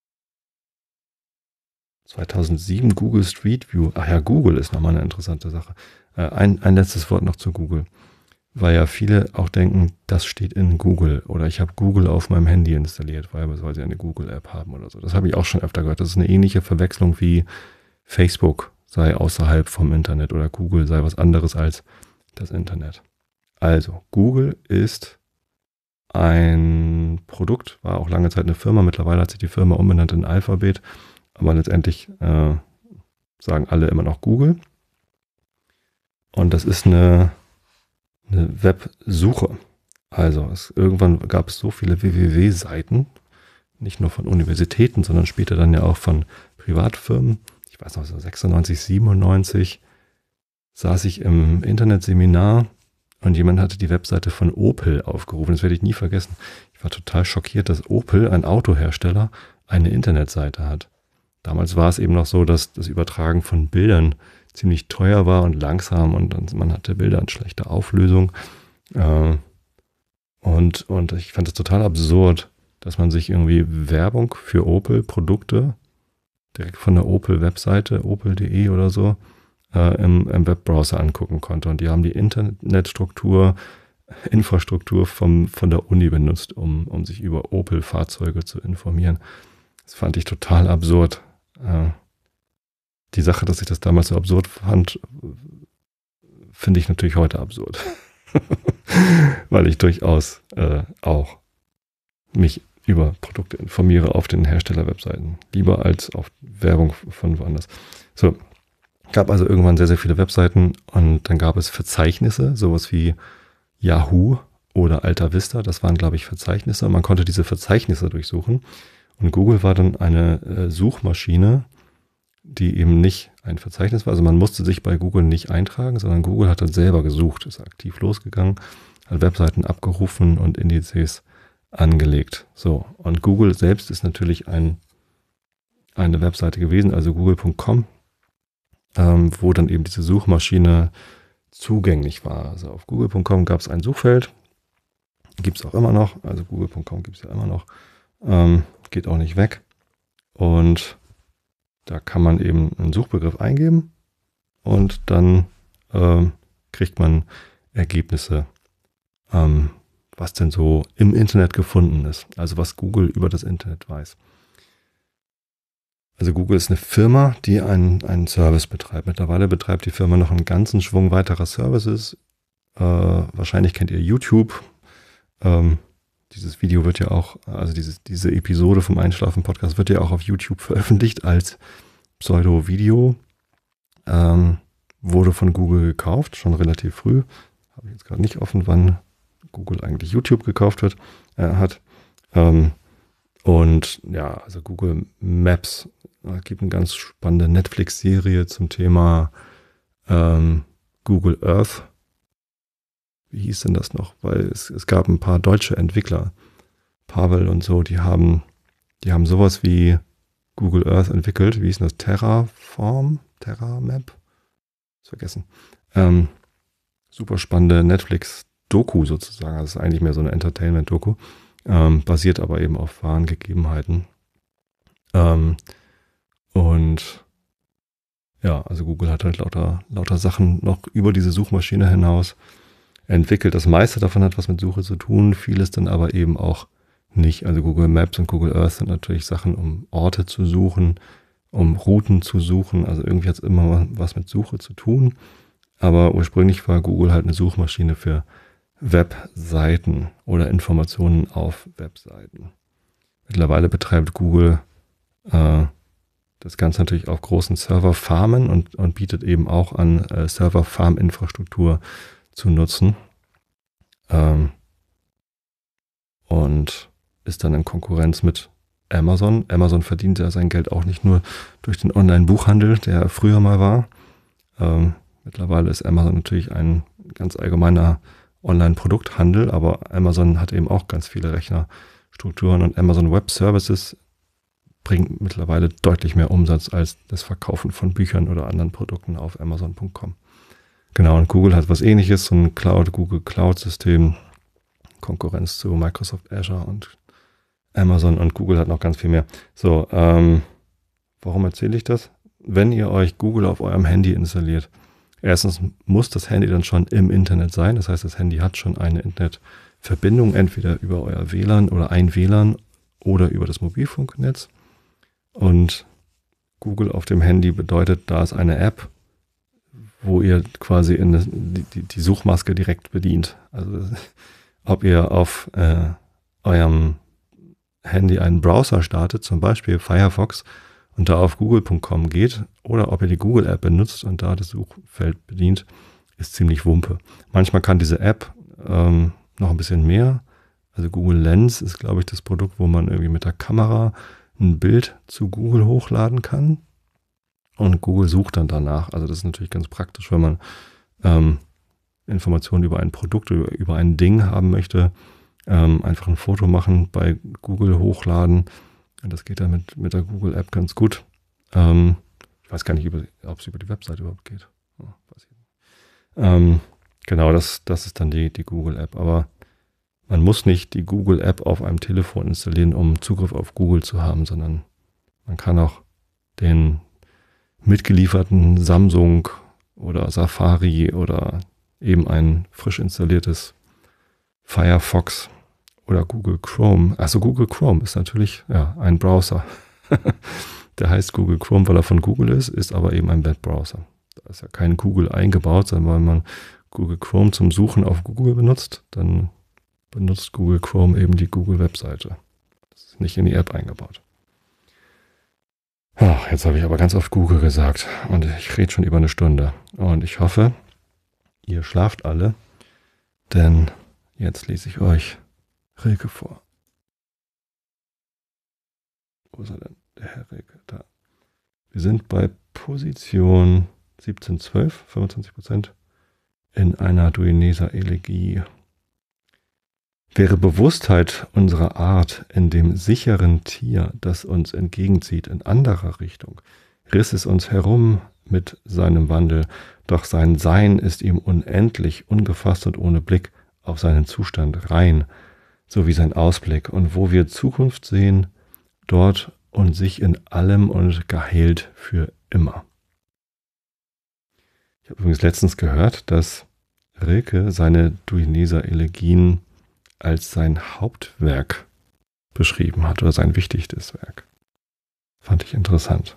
zweitausendsieben Google Street View. Ach ja, Google ist nochmal eine interessante Sache. Äh, ein, ein letztes Wort noch zu Google. Weil ja viele auch denken, das steht in Google oder ich habe Google auf meinem Handy installiert, weil, weil sie eine Google-App haben oder so. Das habe ich auch schon öfter gehört. Das ist eine ähnliche Verwechslung wie Facebook sei außerhalb vom Internet oder Google sei was anderes als das Internet. Also, Google ist ein Produkt, war auch lange Zeit eine Firma. Mittlerweile hat sich die Firma umbenannt in Alphabet, aber letztendlich äh, sagen alle immer noch Google. Und das ist eine eine Websuche. Also es, irgendwann gab es so viele www-Seiten, nicht nur von Universitäten, sondern später dann ja auch von Privatfirmen. Ich weiß noch, so sechsundneunzig, siebenundneunzig saß ich im Internetseminar und jemand hatte die Webseite von Opel aufgerufen. Das werde ich nie vergessen. Ich war total schockiert, dass Opel, ein Autohersteller, eine Internetseite hat. Damals war es eben noch so, dass das Übertragen von Bildern ziemlich teuer war und langsam und man hatte Bilder in schlechter Auflösung. Und, und ich fand es total absurd, dass man sich irgendwie Werbung für Opel-Produkte direkt von der Opel-Webseite, opel punkt de oder so, äh, im, im Webbrowser angucken konnte. Und die haben die Internetstruktur, Infrastruktur vom, von der Uni benutzt, um, um sich über Opel-Fahrzeuge zu informieren. Das fand ich total absurd. Äh, Die Sache, dass ich das damals so absurd fand, finde ich natürlich heute absurd. Weil ich durchaus äh, auch mich über Produkte informiere auf den Hersteller-Webseiten. Lieber als auf Werbung von woanders. So, gab also irgendwann sehr, sehr viele Webseiten und dann gab es Verzeichnisse, sowas wie Yahoo oder Alta Vista. Das waren, glaube ich, Verzeichnisse. Und man konnte diese Verzeichnisse durchsuchen. Und Google war dann eine äh, Suchmaschine, die eben nicht ein Verzeichnis war. Also man musste sich bei Google nicht eintragen, sondern Google hat dann selber gesucht, ist aktiv losgegangen, hat Webseiten abgerufen und Indizes angelegt. So, und Google selbst ist natürlich ein, eine Webseite gewesen, also google punkt com, ähm, wo dann eben diese Suchmaschine zugänglich war. Also auf google punkt com gab es ein Suchfeld, gibt es auch immer noch, also google punkt com gibt es ja immer noch, ähm, geht auch nicht weg. Und da kann man eben einen Suchbegriff eingeben und dann ähm, kriegt man Ergebnisse, ähm, was denn so im Internet gefunden ist. Also was Google über das Internet weiß. Also Google ist eine Firma, die einen, einen Service betreibt. Mittlerweile betreibt die Firma noch einen ganzen Schwung weiterer Services. Äh, wahrscheinlich kennt ihr YouTube. Ähm, Dieses Video wird ja auch, also dieses, diese Episode vom Einschlafen-Podcast wird ja auch auf YouTube veröffentlicht als Pseudo-Video. Ähm, wurde von Google gekauft, schon relativ früh. Habe ich jetzt gerade nicht offen, wann Google eigentlich YouTube gekauft wird, äh, hat. Ähm, und ja, also Google Maps, es gibt eine ganz spannende Netflix-Serie zum Thema ähm, Google Earth. Wie hieß denn das noch? Weil es, es gab ein paar deutsche Entwickler, Pavel und so, die haben, die haben sowas wie Google Earth entwickelt. Wie hieß denn das? Terraform? Terramap? Ist vergessen. Ähm, super spannende Netflix-Doku sozusagen. Das ist eigentlich mehr so eine Entertainment-Doku. Ähm, basiert aber eben auf wahren Gegebenheiten. Ähm, und ja, also Google hat halt lauter, lauter Sachen noch über diese Suchmaschine hinaus entwickelt. Das meiste davon hat was mit Suche zu tun, vieles dann aber eben auch nicht. Also Google Maps und Google Earth sind natürlich Sachen, um Orte zu suchen, um Routen zu suchen. Also irgendwie hat es immer was mit Suche zu tun. Aber ursprünglich war Google halt eine Suchmaschine für Webseiten oder Informationen auf Webseiten. Mittlerweile betreibt Google äh, das Ganze natürlich auf großen Serverfarmen und, und bietet eben auch an, äh, Serverfarm-Infrastruktur zu nutzen. Ähm, und ist dann in Konkurrenz mit Amazon. Amazon verdient ja sein Geld auch nicht nur durch den Online-Buchhandel, der früher mal war. Ähm, mittlerweile ist Amazon natürlich ein ganz allgemeiner Online-Produkthandel, aber Amazon hat eben auch ganz viele Rechnerstrukturen und Amazon Web Services bringt mittlerweile deutlich mehr Umsatz als das Verkaufen von Büchern oder anderen Produkten auf amazon punkt com. Genau, und Google hat was Ähnliches, so ein Cloud, Google Cloud-System, Konkurrenz zu Microsoft Azure und Amazon, und Google hat noch ganz viel mehr. So, ähm, warum erzähle ich das? Wenn ihr euch Google auf eurem Handy installiert, erstens muss das Handy dann schon im Internet sein. Das heißt, das Handy hat schon eine Internetverbindung, entweder über euer W L A N oder ein W L A N oder über das Mobilfunknetz. Und Google auf dem Handy bedeutet, da ist eine App, wo ihr quasi in die, die, die Suchmaske direkt bedient. Also ob ihr auf äh, eurem Handy einen Browser startet, zum Beispiel Firefox, und da auf google punkt com geht, oder ob ihr die Google-App benutzt und da das Suchfeld bedient, ist ziemlich Wumpe. Manchmal kann diese App ähm, noch ein bisschen mehr. Also Google Lens ist, glaube ich, das Produkt, wo man irgendwie mit der Kamera ein Bild zu Google hochladen kann. Und Google sucht dann danach. Also das ist natürlich ganz praktisch, wenn man ähm, Informationen über ein Produkt, über, über ein Ding haben möchte. Ähm, einfach ein Foto machen, bei Google hochladen. Und das geht dann mit, mit der Google-App ganz gut. Ähm, ich weiß gar nicht, ob es über die Webseite überhaupt geht. Ja, weiß ich nicht. Ähm, genau, das, das ist dann die, die Google-App. Aber man muss nicht die Google-App auf einem Telefon installieren, um Zugriff auf Google zu haben, sondern man kann auch den mitgelieferten Samsung oder Safari oder eben ein frisch installiertes Firefox oder Google Chrome. Also Google Chrome ist natürlich ja, ein Browser. Der heißt Google Chrome, weil er von Google ist, ist aber eben ein Webbrowser. Da ist ja kein Google eingebaut, sondern wenn man Google Chrome zum Suchen auf Google benutzt, dann benutzt Google Chrome eben die Google-Webseite. Das ist nicht in die App eingebaut. Ach, jetzt habe ich aber ganz oft Google gesagt und ich rede schon über eine Stunde. Und ich hoffe, ihr schlaft alle, denn jetzt lese ich euch Rilke vor. Wo ist er denn? Der Herr Rilke, da. Wir sind bei Position siebzehn zwölf, fünfundzwanzig Prozent, in einer Duineser Elegie. Wäre Bewusstheit unserer Art in dem sicheren Tier, das uns entgegenzieht, in anderer Richtung, riss es uns herum mit seinem Wandel, doch sein Sein ist ihm unendlich, ungefasst und ohne Blick auf seinen Zustand rein, so wie sein Ausblick, und wo wir Zukunft sehen, dort und sich in allem und geheilt für immer. Ich habe übrigens letztens gehört, dass Rilke seine Duineser Elegien als sein Hauptwerk beschrieben hat oder sein wichtigstes Werk. Fand ich interessant.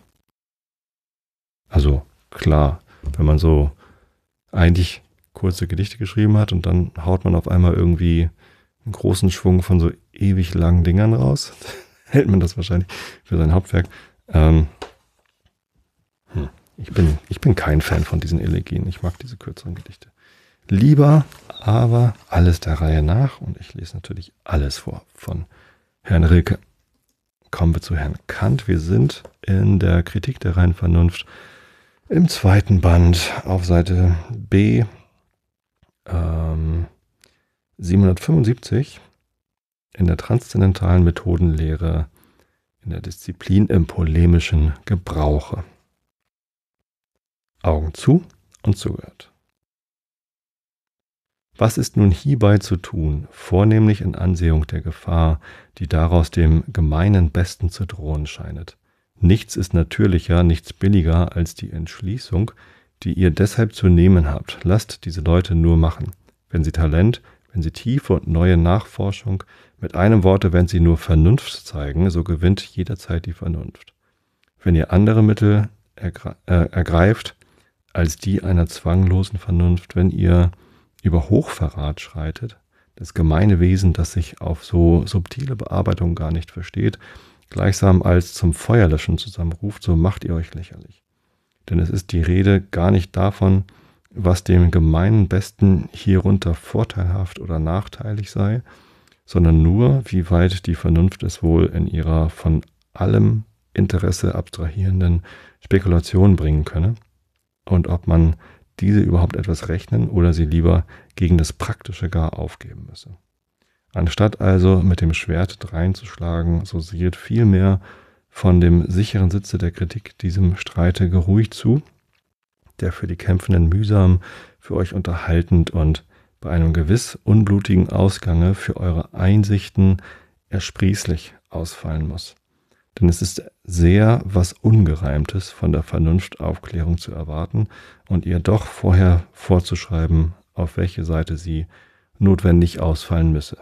Also klar, wenn man so eigentlich kurze Gedichte geschrieben hat und dann haut man auf einmal irgendwie einen großen Schwung von so ewig langen Dingern raus, hält man das wahrscheinlich für sein Hauptwerk. Ähm, hm, ich bin, ich bin kein Fan von diesen Elegien. Ich mag diese kürzeren Gedichte lieber, aber alles der Reihe nach, und ich lese natürlich alles vor von Herrn Rilke. Kommen wir zu Herrn Kant. Wir sind in der Kritik der reinen Vernunft im zweiten Band auf Seite B ähm, siebenhundertfünfundsiebzig in der transzendentalen Methodenlehre in der Disziplin im polemischen Gebrauche. Augen zu und zugehört. Was ist nun hierbei zu tun, vornehmlich in Ansehung der Gefahr, die daraus dem gemeinen Besten zu drohen scheinet? Nichts ist natürlicher, nichts billiger als die Entschließung, die ihr deshalb zu nehmen habt. Lasst diese Leute nur machen. Wenn sie Talent, wenn sie tiefe und neue Nachforschung, mit einem Worte, wenn sie nur Vernunft zeigen, so gewinnt jederzeit die Vernunft. Wenn ihr andere Mittel ergre- äh, ergreift als die einer zwanglosen Vernunft, wenn ihr über Hochverrat schreitet, das gemeine Wesen, das sich auf so subtile Bearbeitung gar nicht versteht, gleichsam als zum Feuerlöschen zusammenruft, so macht ihr euch lächerlich. Denn es ist die Rede gar nicht davon, was dem gemeinen Besten hierunter vorteilhaft oder nachteilig sei, sondern nur, wie weit die Vernunft es wohl in ihrer von allem Interesse abstrahierenden Spekulation bringen könne und ob man diese überhaupt etwas rechnen oder sie lieber gegen das Praktische gar aufgeben müsse. Anstatt also mit dem Schwert dreinzuschlagen, so siehet vielmehr von dem sicheren Sitze der Kritik diesem Streite geruhig zu, der für die Kämpfenden mühsam, für euch unterhaltend und bei einem gewiss unblutigen Ausgange für eure Einsichten ersprießlich ausfallen muss. Denn es ist sehr was Ungereimtes von der Vernunftaufklärung zu erwarten und ihr doch vorher vorzuschreiben, auf welche Seite sie notwendig ausfallen müsse.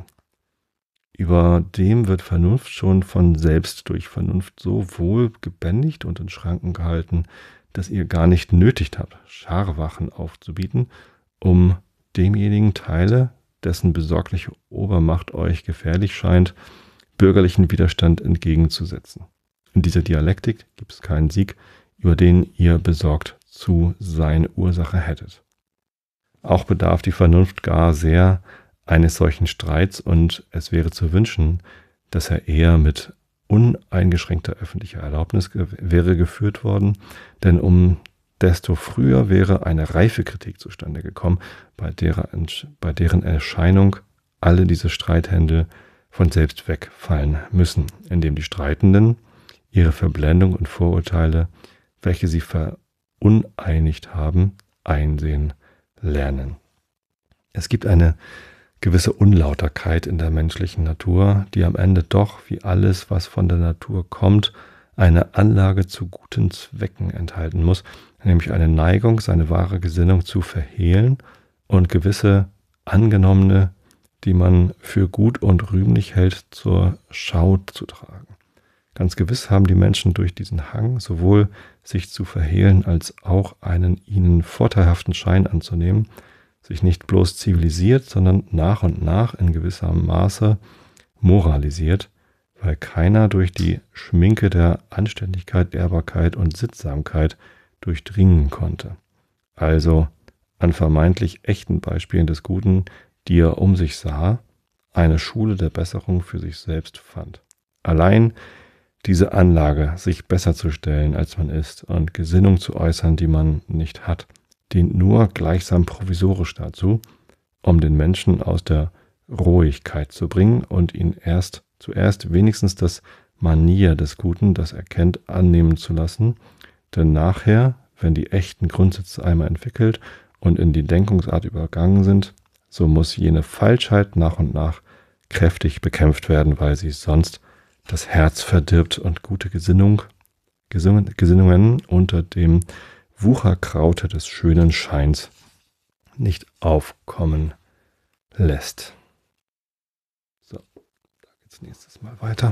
Überdem wird Vernunft schon von selbst durch Vernunft so wohl gebändigt und in Schranken gehalten, dass ihr gar nicht nötigt habt, Scharwachen aufzubieten, um demjenigen Teile, dessen besorgliche Obermacht euch gefährlich scheint, bürgerlichen Widerstand entgegenzusetzen. In dieser Dialektik gibt es keinen Sieg, über den ihr besorgt zu sein Ursache hättet. Auch bedarf die Vernunft gar sehr eines solchen Streits und es wäre zu wünschen, dass er eher mit uneingeschränkter öffentlicher Erlaubnis ge- wäre geführt worden, denn um desto früher wäre eine reife Kritik zustande gekommen, bei, derer, bei deren Erscheinung alle diese Streithändel von selbst wegfallen müssen, indem die Streitenden ihre Verblendung und Vorurteile, welche sie veruneinigt haben, einsehen lernen. Es gibt eine gewisse Unlauterkeit in der menschlichen Natur, die am Ende doch, wie alles, was von der Natur kommt, eine Anlage zu guten Zwecken enthalten muss, nämlich eine Neigung, seine wahre Gesinnung zu verhehlen und gewisse angenommene, die man für gut und rühmlich hält, zur Schau zu tragen. Ganz gewiss haben die Menschen durch diesen Hang sowohl sich zu verhehlen als auch einen ihnen vorteilhaften Schein anzunehmen, sich nicht bloß zivilisiert, sondern nach und nach in gewissem Maße moralisiert, weil keiner durch die Schminke der Anständigkeit, Ehrbarkeit und Sittsamkeit durchdringen konnte. Also an vermeintlich echten Beispielen des Guten, die er um sich sah, eine Schule der Besserung für sich selbst fand. Allein diese Anlage, sich besser zu stellen, als man ist, und Gesinnung zu äußern, die man nicht hat, dient nur gleichsam provisorisch dazu, um den Menschen aus der Rohigkeit zu bringen und ihn erst zuerst wenigstens das Manier des Guten, das er kennt, annehmen zu lassen, denn nachher, wenn die echten Grundsätze einmal entwickelt und in die Denkungsart übergangen sind, so muss jene Falschheit nach und nach kräftig bekämpft werden, weil sie sonst das Herz verdirbt und gute Gesinnung, Gesinnungen unter dem Wucherkraute des schönen Scheins nicht aufkommen lässt. So, da geht's nächstes Mal weiter.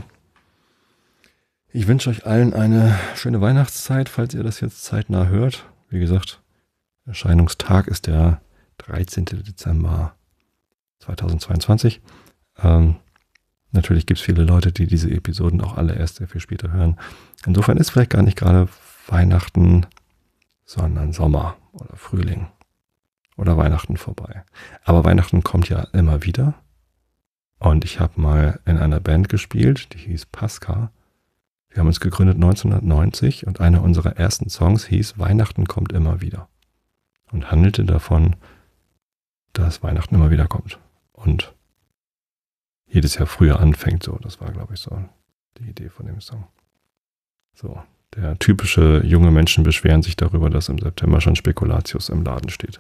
Ich wünsche euch allen eine schöne Weihnachtszeit, falls ihr das jetzt zeitnah hört. Wie gesagt, Erscheinungstag ist der dreizehnten Dezember zweitausendzweiundzwanzig. Ähm, natürlich gibt es viele Leute, die diese Episoden auch alle erst sehr viel später hören. Insofern ist vielleicht gar nicht gerade Weihnachten, sondern Sommer oder Frühling oder Weihnachten vorbei. Aber Weihnachten kommt ja immer wieder. Und ich habe mal in einer Band gespielt, die hieß Pascha. Wir haben uns gegründet neunzehnhundertneunzig und einer unserer ersten Songs hieß Weihnachten kommt immer wieder. Und handelte davon, dass Weihnachten immer wieder kommt. Und jedes Jahr früher anfängt so. Das war, glaube ich, so die Idee von dem Song. So. Der typische junge Menschen beschweren sich darüber, dass im September schon Spekulatius im Laden steht.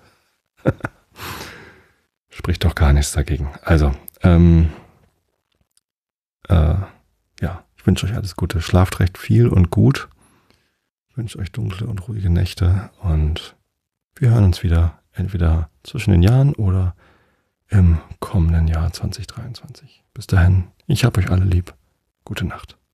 Spricht doch gar nichts dagegen. Also, ähm, äh, ja, ich wünsche euch alles Gute. Schlaft recht viel und gut. Ich wünsche euch dunkle und ruhige Nächte und wir hören uns wieder entweder zwischen den Jahren oder im kommenden Jahr zwanzig dreiundzwanzig. Bis dahin, ich hab euch alle lieb. Gute Nacht.